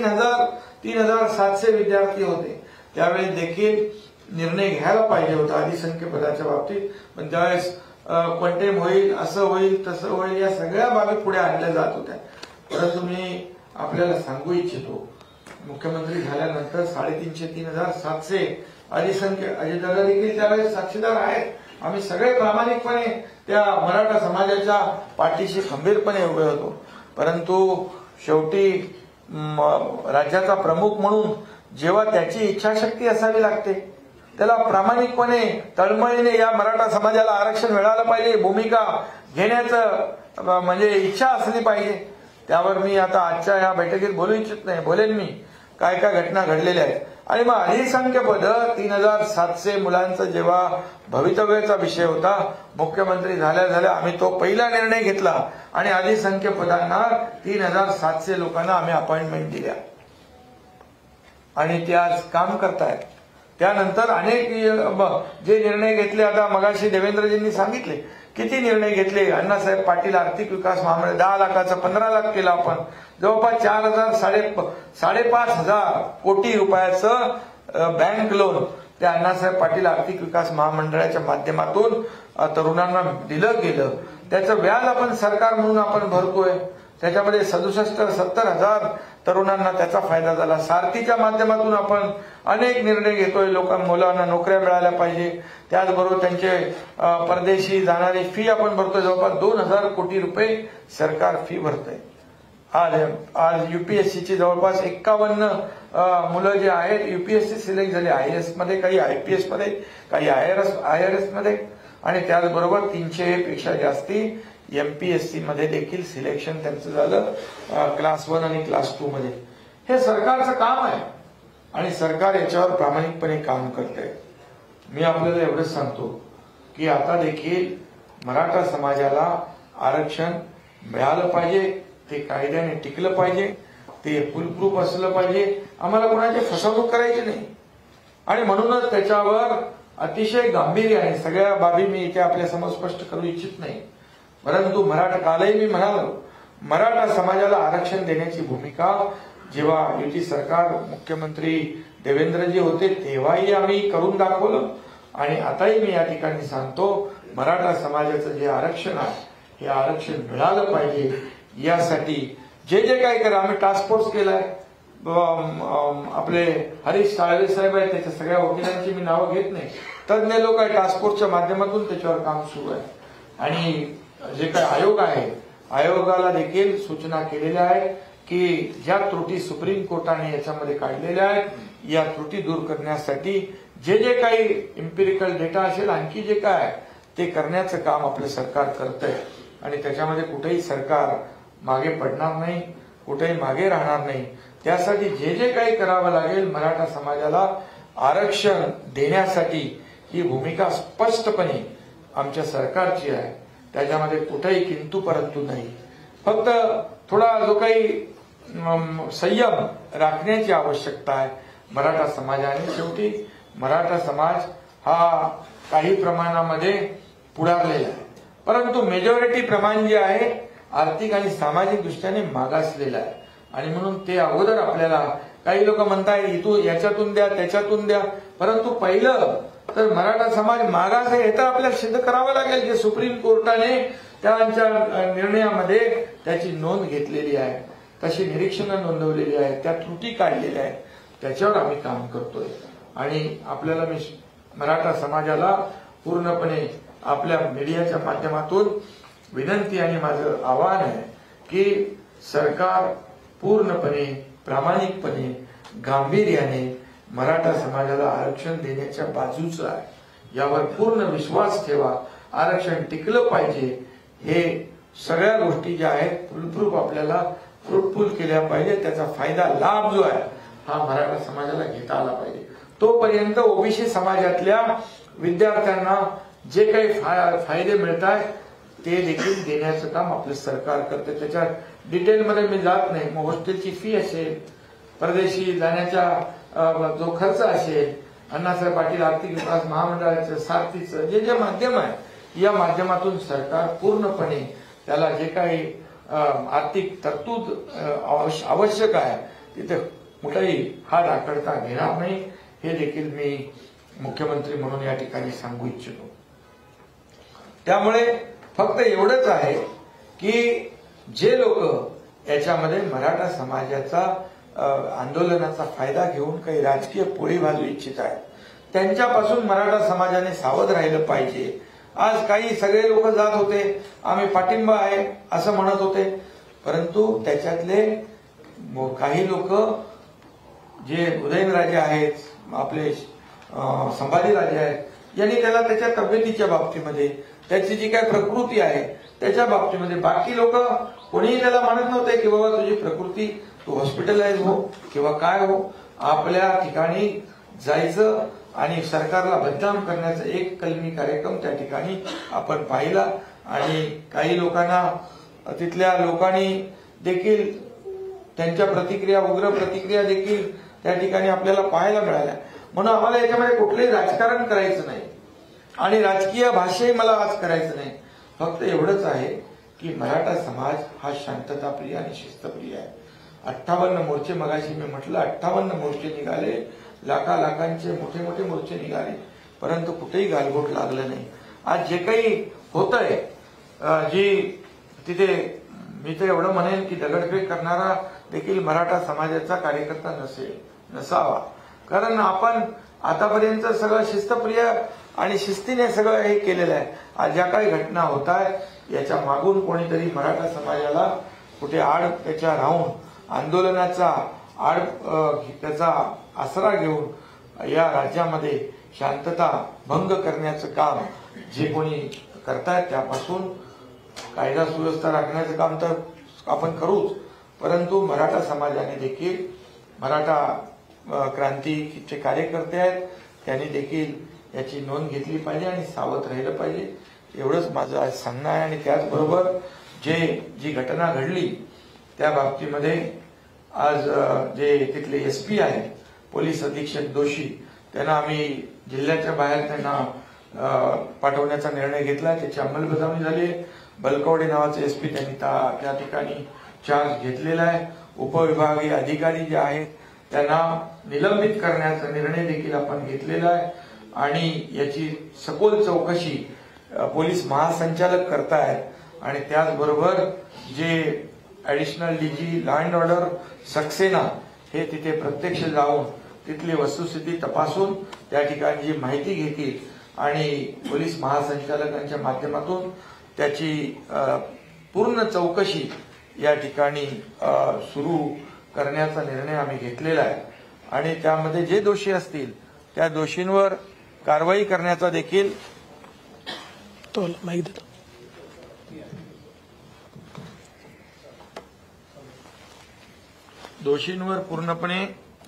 3,700 विद्यार्थी होते. त्यावेळी देखील निर्णय घ्यायला पाहिजे होता अधिसंख्य पदाच्या बाबतीत, पण त्यावेळेस क्वांटेम होईल, असं होईल, तसं होईल, या सगळ्या बाबी पुढे आणल्या जात होत्या. परंतु मी आपल्याला सांगू इच्छितो, मुख्यमंत्री झाल्यानंतर 3,700 अधिसंख्य अजितदादा देखील त्यावेळेस साक्षीदार आहेत. आम्ही सगळे प्रामाणिकपणे त्या मराठा समाजाच्या पाठीशी खंबीरपणे उभे होतो. परंतु शेवटी राज्याचा प्रमुख म्हणून जेव्हा त्याची इच्छाशक्ती असावी लागते, त्याला प्रामाणिकपणे तळमळीने या मराठा समाजाला आरक्षण मिळालं पाहिजे भूमिका घेण्याचं म्हणजे इच्छा असली पाहिजे. त्यावर मी आता आजच्या या बैठकीत बोलू इच्छित नाही, बोलेन मी काय काय घटना घडलेल्या आहेत. आणि मग अधिसंख्य पद 3,700 मुलांचा जेव्हा भवितव्याचा विषय होता, मुख्यमंत्री झाल्या आम्ही तो पहिला निर्णय घेतला आणि अधिसंख्य पदांना 3,700 लोकांना आम्ही अपॉइंटमेंट दिल्या आणि ते आज काम करतायत. त्यानंतर अनेक जे निर्णय घेतले, आता मगाशी देवेंद्रजींनी सांगितले किती निर्णय घेतले. अण्णासाहेब पाटील आर्थिक विकास महामंडळ 10 लाखाचं 15 लाख केलं आपण. जवळपास 4,000-5,500 कोटी रुपयाचं बँक लोन त्या अण्णासाहेब पाटील आर्थिक विकास महामंडळाच्या माध्यमातून तरुणांना दिलं गेलं. त्याचं व्याज आपण सरकार म्हणून आपण भरतोय. त्याच्यामध्ये 67-70,000 तरुणांना त्याचा फायदा झाला. सारथीच्या माध्यमातून आपण अनेक निर्णय घेतोय. मुलांना नोकऱ्या मिळाल्या पाहिजे, त्याचबरोबर त्यांचे परदेशी जाणारी फी आपण भरतोय. जवळपास 2,000 कोटी रुपये सरकार फी भरतंय. आज युपीएससीची जवळपास 51 मुलं जे आहेत युपीएससी सिलेक्ट झाली. आयएएस मध्ये, काही आयपीएस मध्ये, काही आयआरएस मध्ये, आणि त्याचबरोबर 300 पेक्षा जास्ती एमपीएससी मध्ये देखील सिलेक्शन त्यांचं झालं, क्लास 1 आणि क्लास 2 मध्ये. हे सरकारचं काम आहे आणि सरकार याच्यावर प्रामाणिकपणे काम करतंय. मी आपल्याला एवढंच सांगतो की आता देखील मराठा समाजाला आरक्षण मिळालं पाहिजे, ते कायद्याने टिकलं पाहिजे, ते फुलप्रूफ असलं पाहिजे. आम्हाला कोणाची फसवणूक करायची नाही आणि म्हणूनच त्याच्यावर अतिशय गांभीर्याने सगळ्या बाबी मी इथे आपल्या समोर स्पष्ट करू इच्छित नाही. परंतु कालही मी म्हणालो, मराठा समाजाला आरक्षण देण्याची भूमिका जेव्हा युती सरकार मुख्यमंत्री देवेंद्रजी होते तेव्हाही आम्ही करून दाखवलं आणि आताही मी या ठिकाणी सांगतो, मराठा समाजाचं जे आरक्षण आहे हे आरक्षण मिळालं पाहिजे. यासाठी जे काही करा, आम्ही टास्क फोर्स केलाय. आपले हरीश साळवे साहेब आहेत, त्याच्या सगळ्या वकिलांची मी नावं घेत नाही, तज्ञ लोक आहे, टास्क फोर्सच्या माध्यमातून त्याच्यावर काम सुरू आहे. आणि जे काही आयोग आहे, आयोगाला देखील सूचना केलेल्या आहेत की ज्या त्रुटी सुप्रीम कोर्टाने याच्यामध्ये काढलेल्या आहेत, या त्रुटी दूर करण्यासाठी जे काही इम्पिरिकल डेटा असेल, आणखी जे काय ते करण्याचं काम आपलं सरकार करतंय आणि त्याच्यामध्ये कुठेही सरकार मागे पडणार नाही, कुठेही मागे राहणार नाही. त्यासाठी जे काही करावं लागेल मराठा समाजाला आरक्षण देण्यासाठी, ही भूमिका स्पष्टपणे आमच्या सरकारची आहे. त्याच्यामध्ये कुठेही किंतु परंतु नाही. फक्त थोडा जो काही संयम राखण्याची आवश्यकता आहे मराठा समाजाने. शेवटी मराठा समाज हा काही प्रमाणामध्ये पुढारलेला आहे, परंतु मेजॉरिटी प्रमाण जे आहे आर्थिक आणि सामाजिक दृष्ट्याने मागासलेलं आहे. आणि म्हणून ते अगोदर आपल्याला काही लोक म्हणताय इथून याच्यातून द्या त्याच्यातून द्या, परंतु पहिलं तर मराठा समाज मागास आहे हे तर आपल्याला सिद्ध करावं लागेल. जे सुप्रीम कोर्टाने त्यांच्या निर्णयामध्ये त्याची नोंद घेतलेली आहे, तशी निरीक्षणं नोंदवलेली आहे, त्या त्रुटी काढलेल्या आहेत, त्याच्यावर आम्ही काम करतोय. आणि आपल्याला मी मराठा समाजाला पूर्णपणे आपल्या मीडियाच्या माध्यमातून विनंती आणि माझं आवाहन आहे की सरकार पूर्णपणे प्रामाणिकपणे गांभीर्याने मराठा समाजाला आरक्षण देण्याच्या बाजूचं आहे. यावर पूर्ण विश्वास ठेवा. आरक्षण टिकलं पाहिजे. हे सगळ्या गोष्टी ज्या आहेत फुलप्रूफ आपल्याला फ्रुटफुल केल्या पाहिजे. त्याचा फायदा लाभ जो आहे हा मराठा समाजाला घेता आला पाहिजे. तोपर्यंत ओबीसी समाजातल्या विद्यार्थ्यांना जे काही फायदे मिळत आहेत ते देखील देण्याचं काम आपलं सरकार करते. त्याच्या डिटेलमध्ये मी जात नाही. मग हॉस्टेलची फी असेल, परदेशी जाण्याच्या जो खर्च असेल, अण्णासाहेब पाटील आर्थिक विकास महामंडळाचं, सारथीचं जे जे माध्यम आहे, या माध्यमातून सरकार पूर्णपणे त्याला जे काही आर्थिक तरतूद आवश्यक आहे तिथे कुठेही हात आखडता घेणार नाही, हे देखील मी मुख्यमंत्री म्हणून या ठिकाणी सांगू इच्छितो. त्यामुळे फक्त एवढंच आहे की जे लोक याच्यामध्ये मराठा समाजाचा आंदोलनाचा फायदा घेऊन काही राजकीय पोळी भाजू इच्छित आहेत, त्यांच्यापासून मराठा समाजाने सावध राहिलं पाहिजे. आज काही सगळे लोक जात होते, आम्ही पाठिंबा आहे असं म्हणत होते, परंतु त्याच्यातले काही लोक जे उदयनराजे आहेत, आपले संभाजीराजे आहेत, यांनी त्याला त्याच्या तब्येतीच्या बाबतीमध्ये, त्याची जी काय प्रकृती आहे त्याच्या बाबतीमध्ये, बाकी लोक कोणीही त्याला म्हणत नव्हते की बाबा तुझी प्रकृती, तू हॉस्पिटलाइज हो किंवा काय हो. आपल्या ठिकाणी जायचं आणि सरकारला बदनाम करण्याचा एक कलमी कार्यक्रम त्या ठिकाणी आपण पाहिला. आणि काही लोकांना, तिथल्या लोकांनी देखील त्यांच्या प्रतिक्रिया, उग्र प्रतिक्रिया देखील त्या ठिकाणी आपल्याला पाहायला मिळाल्या. म्हणून आम्हाला याच्यामध्ये कुठलंही राजकारण करायचं नाही आणि राजकीय भाषाही मला आज करायचं नाही. फक्त एवढंच आहे की मराठा समाज हा शांतताप्रिय आणि शिस्तप्रिय आहे. 58 मोर्चे, मगाशी मी म्हटलं 58 मोर्चे निघाले, लाखांचे मोठे मोठे मोर्चे निघाले, परंतु कुठेही गालबोट लागलं नाही. आज जे काही होतंय, जी तिथे मी तर एवढं म्हणेन की दगडफेक करणारा देखील मराठा समाजाचा कार्यकर्ता नसावा. कारण आपण आतापर्यंत सगळं शिस्तप्रिय आणि शिस्तीने सगळं हे केलेलं आहे. आज ज्या काही घटना होत आहेत याच्या मागून कोणीतरी मराठा समाजाला कुठे आड त्याच्या राहून आंदोलनाचा त्याचा आसरा घेऊन या राज्यामध्ये शांतता भंग करण्याचं काम जे कोणी करतायत त्यापासून कायदा सुव्यवस्था राखण्याचं काम तर आपण करूच, परंतु मराठा समाजाने देखील, मराठा क्रांतीचे कार्यकर्ते आहेत त्यांनी देखील याची नोंद घेतली पाहिजे आणि सावध राहिलं पाहिजे. एवढंच माझं आज सांगणं आहे. आणि त्याचबरोबर जी घटना घडली त्या बाबतीमध्ये आज जे तिथले एसपी आहेत, पोलीस अधीक्षक दोषी, त्यांना आम्ही जिल्ह्याच्या बाहेर त्यांना पाठवण्याचा निर्णय घेतला. त्याची अंमलबजावणी झाली. बलकवडे नावाचे एसपी त्यांनी त्या ठिकाणी चार्ज घेतलेला आहे. उपविभागीय अधिकारी जे आहेत त्यांना निलंबित करण्याचा निर्णय देखील आपण घेतलेला आहे. आणि याची सखोल चौकशी पोलीस महासंचालक करतायत. आणि त्याचबरोबर जे additional DG law and order Saxena हे तिथे प्रत्यक्ष जाऊन तिथली वस्तुस्थिती तपासून त्या ठिकाणी जी माहिती घेतील आणि पोलीस महासंचालकांच्या माध्यमातून त्याची पूर्ण चौकशी या ठिकाणी सुरू करण्याचा निर्णय आम्ही घेतलेला आहे. आणि त्यामध्ये जे दोषी असतील त्या दोषींवर कारवाई करण्याचा देखील दोषींवर पूर्णपणे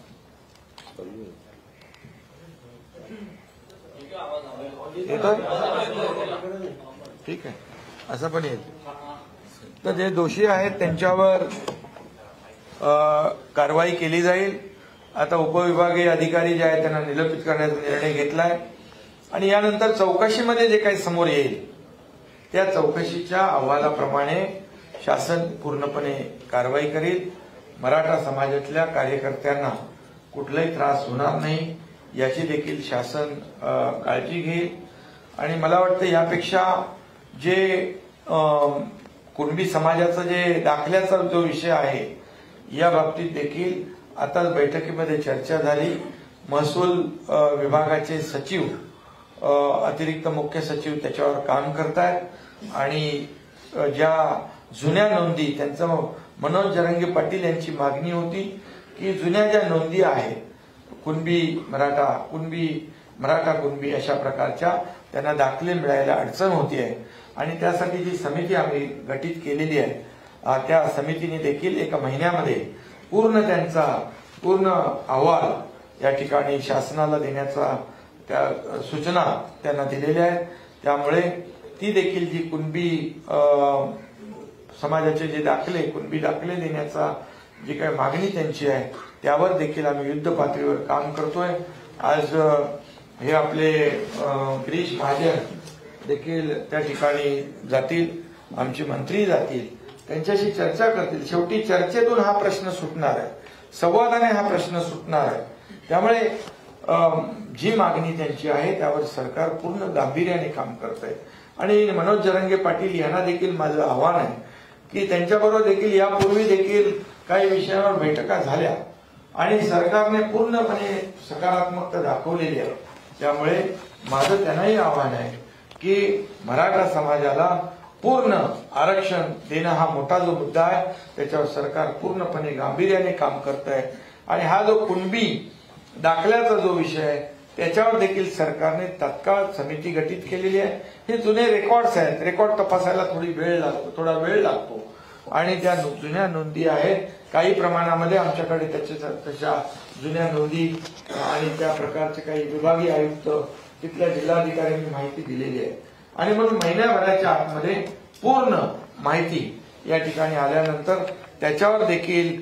ठीक आहे असं पण येईल. तर जे दोषी आहेत त्यांच्यावर कारवाई केली जाईल. आता उपविभागीय अधिकारी जे आहेत त्यांना निलंबित करण्याचा निर्णय घेतलाय. आणि यानंतर चौकशीमध्ये जे काही समोर येईल त्या चौकशीच्या अहवालाप्रमाणे शासन पूर्णपणे कारवाई करेल. मराठा समाजातल्या कार्यकर्त्यांना कुठलाही त्रास होणार नाही याची देखील शासन काळजी घेईल. आणि मला वाटतं यापेक्षा जे कुणबी समाजाचा जे दाखल्याचा जो विषय आहे या बाबतीत देखील आताच बैठकीमध्ये चर्चा झाली. महसूल विभागाचे सचिव, अतिरिक्त मुख्य सचिव त्याच्यावर काम करतायत. आणि ज्या जुन्या नोंदी, त्यांचं मनोज जरांगे पाटील यांची मागणी होती की जुन्या ज्या नोंदी आहेत कुणबी मराठा कुणबी अशा प्रकारच्या त्यांना दाखले मिळायला अडचण होतीये. आणि त्यासाठी जी समिती आम्ही गठीत केलेली आहे त्या समितीने देखील 1 महिन्यामध्ये त्यांचा पूर्ण अहवाल या ठिकाणी शासनाला देण्याचा त्या सूचना त्यांना दिलेल्या आहेत. त्यामुळे ती देखील जी कुणबी समाजाचे जे दाखले, कुणबी दाखले देण्याचा जी काही मागणी त्यांची आहे त्यावर देखील आम्ही युद्ध पातळीवर काम करतोय। आज हे आपले गिरीश महाजन देखील त्या ठिकाणी जातील, आमचे मंत्री जातील, त्यांच्याशी चर्चा करतील। शेवटी चर्चेतून हा प्रश्न सुटणार आहे, संवादाने हा प्रश्न सुटणार आहे। त्यामुळे जी मागणी त्यांची आहे त्यावर सरकार पूर्ण गांभीर्याने काम करत आहे। आणि मनोज जरांगे पाटील यांना देखील माझं आव्हान आहे की त्यांच्याबरोबर देखील यापूर्वी देखील काही विषयावर बैठका झाल्या आणि सरकारने पूर्णपणे सकारात्मकता दाखवलेली आहे। त्यामुळे माझं त्यांनाही आव्हान आहे की मराठा समाजाला पूर्ण आरक्षण देणं हा मोठा जो मुद्दा आहे त्याच्यावर सरकार पूर्णपणे गांभीर्याने काम करत आहे। आणि हा जो कुणबी दाखल्याचा जो विषय आहे त्याच्यावर देखील सरकारने तत्काळ समिती गठीत केलेली आहे। हे जुने रेकॉर्ड्स आहेत, रेकॉर्ड तपासायला थोडा वेळ लागतो आणि त्या जुन्या नोंदी आहेत। काही प्रमाणामध्ये आमच्याकडे तशा जुन्या नोंदी आणि त्या प्रकारचे काही विभागीय आयुक्त तिथल्या जिल्हाधिकाऱ्यांनी माहिती दिलेली आहे आणि म्हणून महिन्याभराच्या आतमध्ये पूर्ण माहिती या ठिकाणी आल्यानंतर त्याच्यावर देखील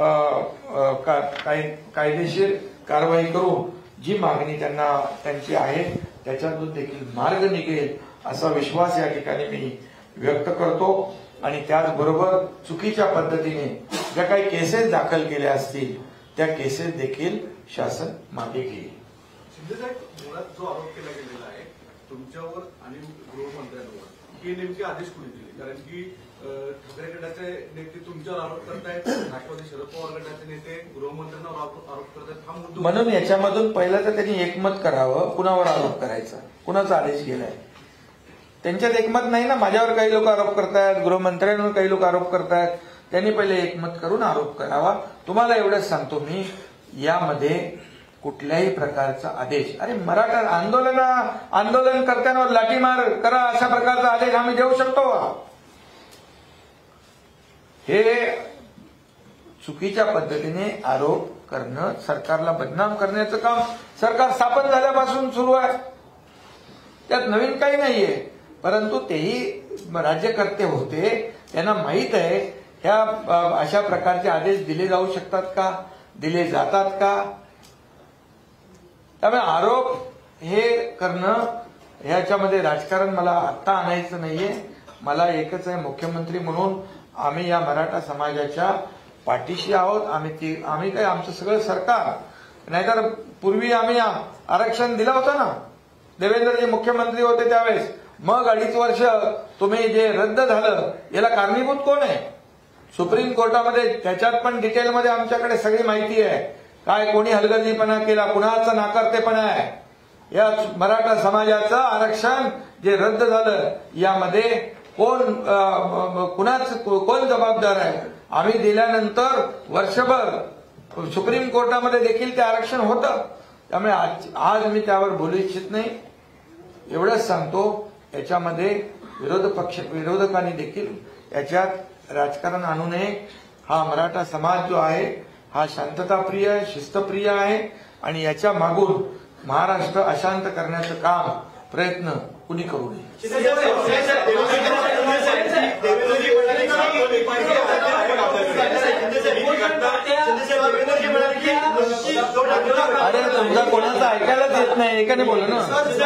कायदेशीर कारवाई करून जी मागणी त्यांची आहे त्याच्यातून देखील मार्ग निघेल असा विश्वास या ठिकाणी मी व्यक्त करतो। आणि त्याचबरोबर चुकीच्या पद्धतीने ज्या काही केसेस दाखल केल्या असतील त्या केसेस देखील शासन मागे घेईल। शिंदेसाहेब, मुळात जो आरोप केला गेलेला आहे तुमच्यावर आणि गृहमंत्र्यांवर, हे नेमके आदेश कोणी दिले? कारण की ठाकरे गटाचे नेते तुमच्यावर आरोप करतायत, राष्ट्रवादी शरद पवार गटाचे नेते गृहमंत्र्यांवर आरोप करतायत। हा मुद्दा म्हणून याच्यामधून पहिलं तर त्यांनी एकमत करावं, कुणावर आरोप करायचा, कुणाचा आदेश गेलाय त्यांच्यात एकमत नाही ना। माझ्यावर काही लोक आरोप करतायत, गृहमंत्र्यांवर काही लोक आरोप करतायत, त्यांनी पहिले एकमत करून आरोप करावा। तुम्हाला एवढंच सांगतो मी, यामध्ये कुठल्याही प्रकारचा आदेश, अरे मराठा आंदोलन करत्यांवर लाठीमार करा अशा प्रकारचा आदेश आम्ही देऊ शकतो? हे चुकीच्या पद्धतीने आरोप करणं, सरकारला बदनाम करण्याचं काम सरकार स्थापन झाल्यापासून सुरू आहे, त्यात नवीन काही नाहीये। परंतु तेही राज्यकर्ते होते, त्यांना माहित आहे ह्या अशा प्रकारचे आदेश दिले जाऊ शकतात का, दिले जातात का। त्यामुळे आरोप हे करणं ह्याच्यामध्ये राजकारण मला आत्ता आणायचं नाहीये। मला एकच आहे, मुख्यमंत्री म्हणून आम्ही या मराठा समाजाच्या पाठीशी आहोत। आम्ही काय, आमचं सगळं सरकार, नाहीतर पूर्वी आम्ही आरक्षण दिलं होतं ना, देवेंद्रजी मुख्यमंत्री होते त्यावेळेस, मग 2.5 वर्ष तुम्ही जे रद्द झालं याला कारणीभूत कोण आहे? सुप्रीम कोर्टामध्ये त्याच्यात पण डिटेलमध्ये आमच्याकडे सगळी माहिती आहे, काय कोणी हलगर्जीपणा केला, कुणाचा नाकारतेपणा आहे। या मराठा समाजाचं आरक्षण जे रद्द झालं यामध्ये कोण जबाबदार आहे? आम्ही दिल्यानंतर वर्षभर सुप्रीम कोर्टामध्ये देखील ते आरक्षण होतं। त्यामुळे आज मी त्यावर बोलू इच्छित नाही, एवढंच सांगतो याच्यामध्ये विरोधकांनी देखील याच्यात राजकारण आणू नये। हा मराठा समाज जो आहे हा शांतताप्रिय आहे, शिस्तप्रिय आहे आणि याच्या मागून महाराष्ट्र अशांत करण्याचं काम प्रयत्न कुणी करू नये। अरे तुमचा कोणाचा ऐकायलाच येत नाही, एकाने बोला ना।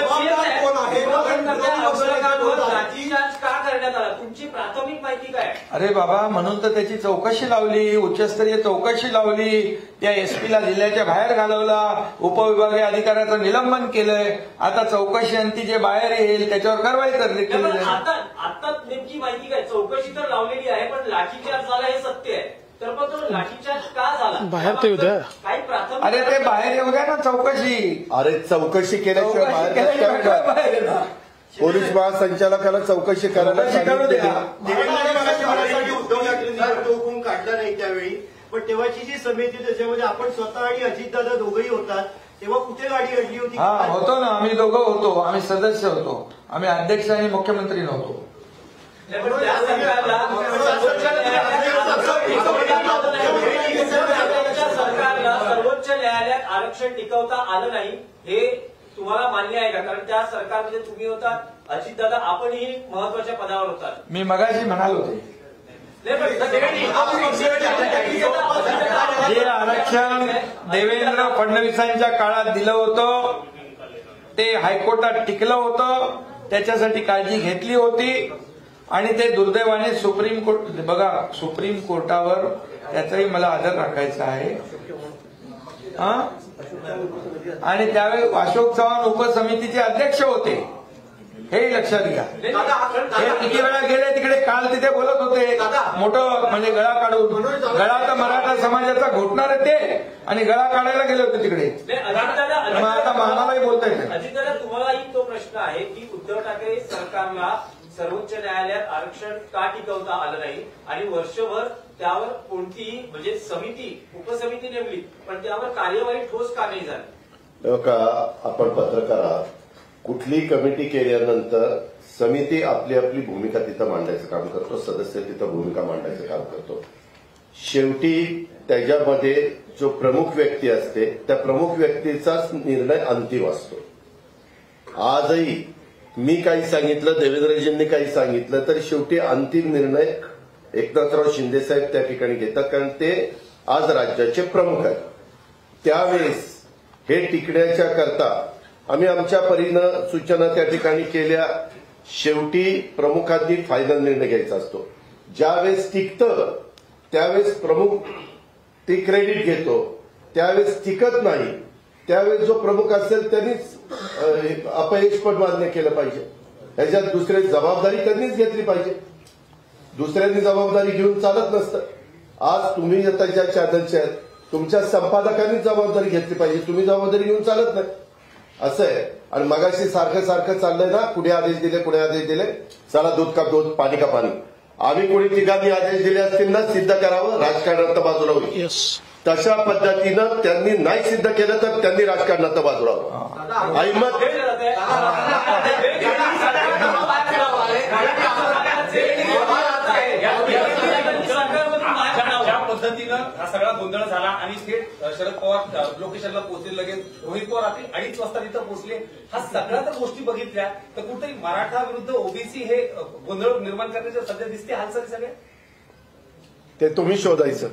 तुमची प्राथमिक माहिती काय? अरे बाबा, म्हणून तर त्याची चौकशी लावली, उच्चस्तरीय चौकशी लावली, त्या एसपीला जिल्ह्याच्या बाहेर घालवला, उपविभागीय अधिकाऱ्याचं निलंबन केलंय। आता चौकशी अंती जे बाहेर येईल त्याच्यावर कारवाई करली। आता नेमकी माहिती काय? चौकशी तर लावलेली आहे, पण लाठीचार्ज झाला हे सत्य आहे, तर पण तो लाठीचार्ज का झाला बाहेर ते उद्या काही प्राथमिक? अरे ते बाहेर येऊ द्या ना चौकशी। अरे चौकशी केल्याशिवाय बाहेर पोलीस महासंचालकाला चौकशी करायला करू द्या। उद्धव ठाकरेंनी तो हुकूम काढला नाही त्यावेळी, पण तेव्हाची जी समिती त्याच्यामध्ये आपण स्वतः आणि अजितदादा दोघंही होतात, तेव्हा कुठे गाडी अडली होती? हा होतो ना, आम्ही दोघं होतो, आम्ही सदस्य होतो, आम्ही अध्यक्ष आणि मुख्यमंत्री नव्हतो। सरकारला सर्वोच्च न्यायालयात आरक्षण टिकवता आलं नाही हे तुम्हाला मान्य आहे का? कारण त्या सरकारमध्ये तुम्ही होतात, अजितदादा आपणही महत्वाच्या पदावर होतात। मी मगाशी म्हणालो होते जे आरक्षण देवेंद्र फडणवीसांच्या काळात दिलं होतं ते हायकोर्टात टिकलं होतं, त्याच्यासाठी काळजी घेतली होती आणि ते दुर्दैवाने सुप्रीम कोर्ट, बघा सुप्रीम कोर्टावर त्याचाही मला आदर राखायचा आहे. आणि त्यावेळी अशोक चव्हाण उपसमितीचे अध्यक्ष होते, हे लक्षात घ्या. हे किती वेळा गेले तिकडे, काल तिथे बोलत होते मोठं म्हणजे गळा काढून, गळा तर मराठा समाजाचा घोटणार ते आणि गळा काढायला गेले होते तिकडे. मग आता महालाही बोलता येते. अजितदादा, तुम्हालाही तो प्रश्न आहे की उद्धव ठाकरे सरकारला सर्वोच्च न्यायालयात आरक्षण का टिकवता आलं नाही आणि वर्षभर त्यावर कोणतीही म्हणजे समिती उपसमिती नेमली पण त्यावर कार्यवाही ठोस का नाही झाली? का आपण पत्रकार आहात, कुठलीही कमिटी केल्यानंतर समिती आपली आपली भूमिका तिथं मांडायचं काम करतो, सदस्य तिथं भूमिका मांडायचं काम करतो. शेवटी त्याच्यामध्ये जो प्रमुख व्यक्ती असते त्या प्रमुख व्यक्तीचाच निर्णय अंतिम असतो. आजही मी काही सांगितलं, देवेंद्रजींनी काही सांगितलं, तर शेवटी अंतिम निर्णय एकनाथराव शिंदे साहेब त्या ठिकाणी घेतात, कारण ते आज राज्याचे प्रमुख आहेत. त्यावेळेस हे टिकण्याच्या करता आम्ही आमच्या परीनं सूचना त्या ठिकाणी केल्या. शेवटी प्रमुखांनी फायनल निर्णय घ्यायचा असतो. ज्यावेळेस टिकतं त्यावेळेस प्रमुख ते क्रेडिट घेतो, त्यावेळेस टिकत नाही त्यावेळेस जो प्रमुख असेल त्यांनीच अपयशपद मान्य केलं पाहिजे. ह्याच्यात दुसरी जबाबदारी त्यांनीच घेतली पाहिजे, दुसऱ्यांनी जबाबदारी घेऊन चालत नसतं. आज तुम्ही आता ज्या चॅनलचे आहेत तुमच्या संपादकांनी जबाबदारी घेतली पाहिजे, तुम्ही जबाबदारी घेऊन चालत नाही असं आहे. आणि मगाशी सारखं सारखं चाललंय ना, कुठे आदेश दिले कुठे आदेश दिले, चला दूध का दूध पाणी का पाणी. आम्ही कोणी तिघांनी आदेश दिले असतील ना सिद्ध करावं, राजकारणात बाजूला होईल. तशा पद्धतीनं त्यांनी नाही सिद्ध केलं तर त्यांनी राजकारणात बाजूला व्हावं. अहिमत ज्या पद्धतीनं हा सगळा गोंधळ झाला आणि थेट शरद पवार लोकेशनला पोहोचले, लगेच रोहित पवार रात्री 2:30 वाजता तिथं पोहोचले, हा सगळ्या तर गोष्टी बघितल्या तर कुठेतरी मराठा विरुद्ध ओबीसी हे गोंधळ निर्माण करण्याच्या सध्या दिसते हालचाली सगळ्या. ते तुम्ही शोधायचं.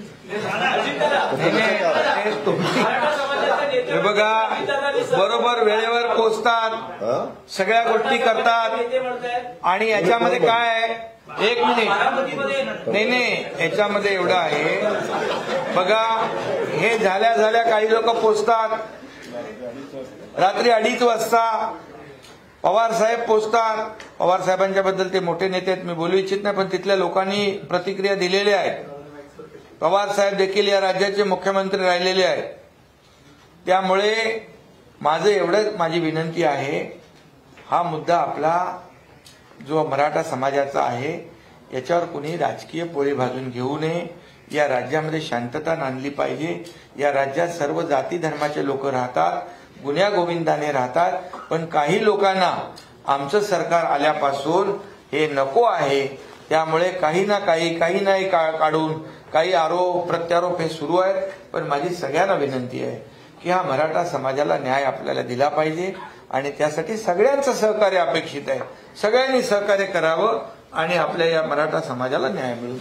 हे बघा बरोबर वेळेवर पोचतात, सगळ्या गोष्टी करतात. आणि याच्यामध्ये काय आहे, एक मिनिट, नाही याच्यामध्ये एवढं आहे बघा, हे झाल्या झाल्या काही लोक पोचतात रात्री 2:30 वाजता, पवार साहेब पोचतात. पवार साहेबांच्या बद्दल ते मोठे नेते आहेत, मी बोलू इच्छित नाही, पण तिथल्या लोकांनी प्रतिक्रिया दिलेल्या आहेत. पवार साहेब देखील या राज्याचे मुख्यमंत्री राहिलेले आहेत. त्यामुळे माझी विनंती आहे, हा मुद्दा आपला जो मराठा समाजाचा आहे याच्यावर कुणी राजकीय पोळी भाजून घेऊ नये. या राज्यामध्ये शांतता नांदली पाहिजे. या राज्यात सर्व जाती धर्माचे लोक राहतात, गुन्ह्या गोविंदाने राहतात, पण काही लोकांना आमचं सरकार आल्यापासून हे नको आहे. त्यामुळे काही नाही काढून काही आरोप प्रत्यारोप हे सुरू आहेत. पण माझी सगळ्यांना विनंती आहे की हा मराठा समाजाला न्याय आपल्याला दिला पाहिजे आणि त्यासाठी सगळ्यांचं सहकार्य अपेक्षित आहे. सगळ्यांनी सहकार्य करावं आणि आपल्या या मराठा समाजाला न्याय मिळून.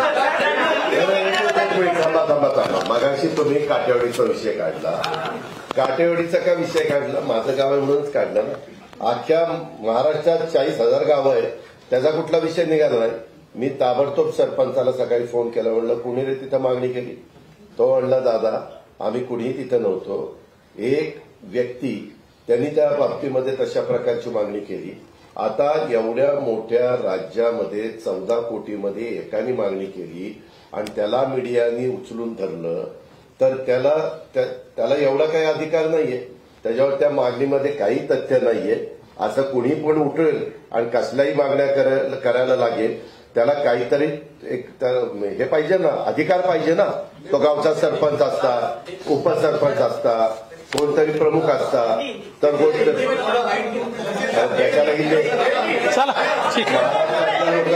मगाशी तुम्ही काटेवाडीचा विषय काढला, काटेवाडीचा का विषय काढला, माझं गाव आहे म्हणूनच काढला ना. अख्ख्या महाराष्ट्रात 40,000 गावं आहेत, त्याचा कुठला विषय निघाला नाही. मी ताबडतोब सरपंचाला सकाळी फोन केला, म्हणलं कुणी रे तिथं मागणी केली. तो म्हणला दादा आम्ही कुणीही तिथं नव्हतो, एक व्यक्ती त्यांनी त्या बाबतीमध्ये तशा प्रकारची मागणी केली. आता एवढ्या मोठ्या राज्यामध्ये 14 कोटीमध्ये एकाने मागणी केली आणि त्याला मीडियानी उचलून धरलं तर त्याला एवढा काही अधिकार नाहीये. त्याच्यावर त्या मागणीमध्ये काही तथ्य नाहीये. असं कुणी पण उठेल आणि कसल्याही मागण्या करायला लागेल, त्याला काहीतरी एक हे पाहिजे ना, अधिकार पाहिजे ना. तो गावचा सरपंच असता, उपसरपंच असता, कोणतरी प्रमुख असता तर गोष्ट त्याच्याला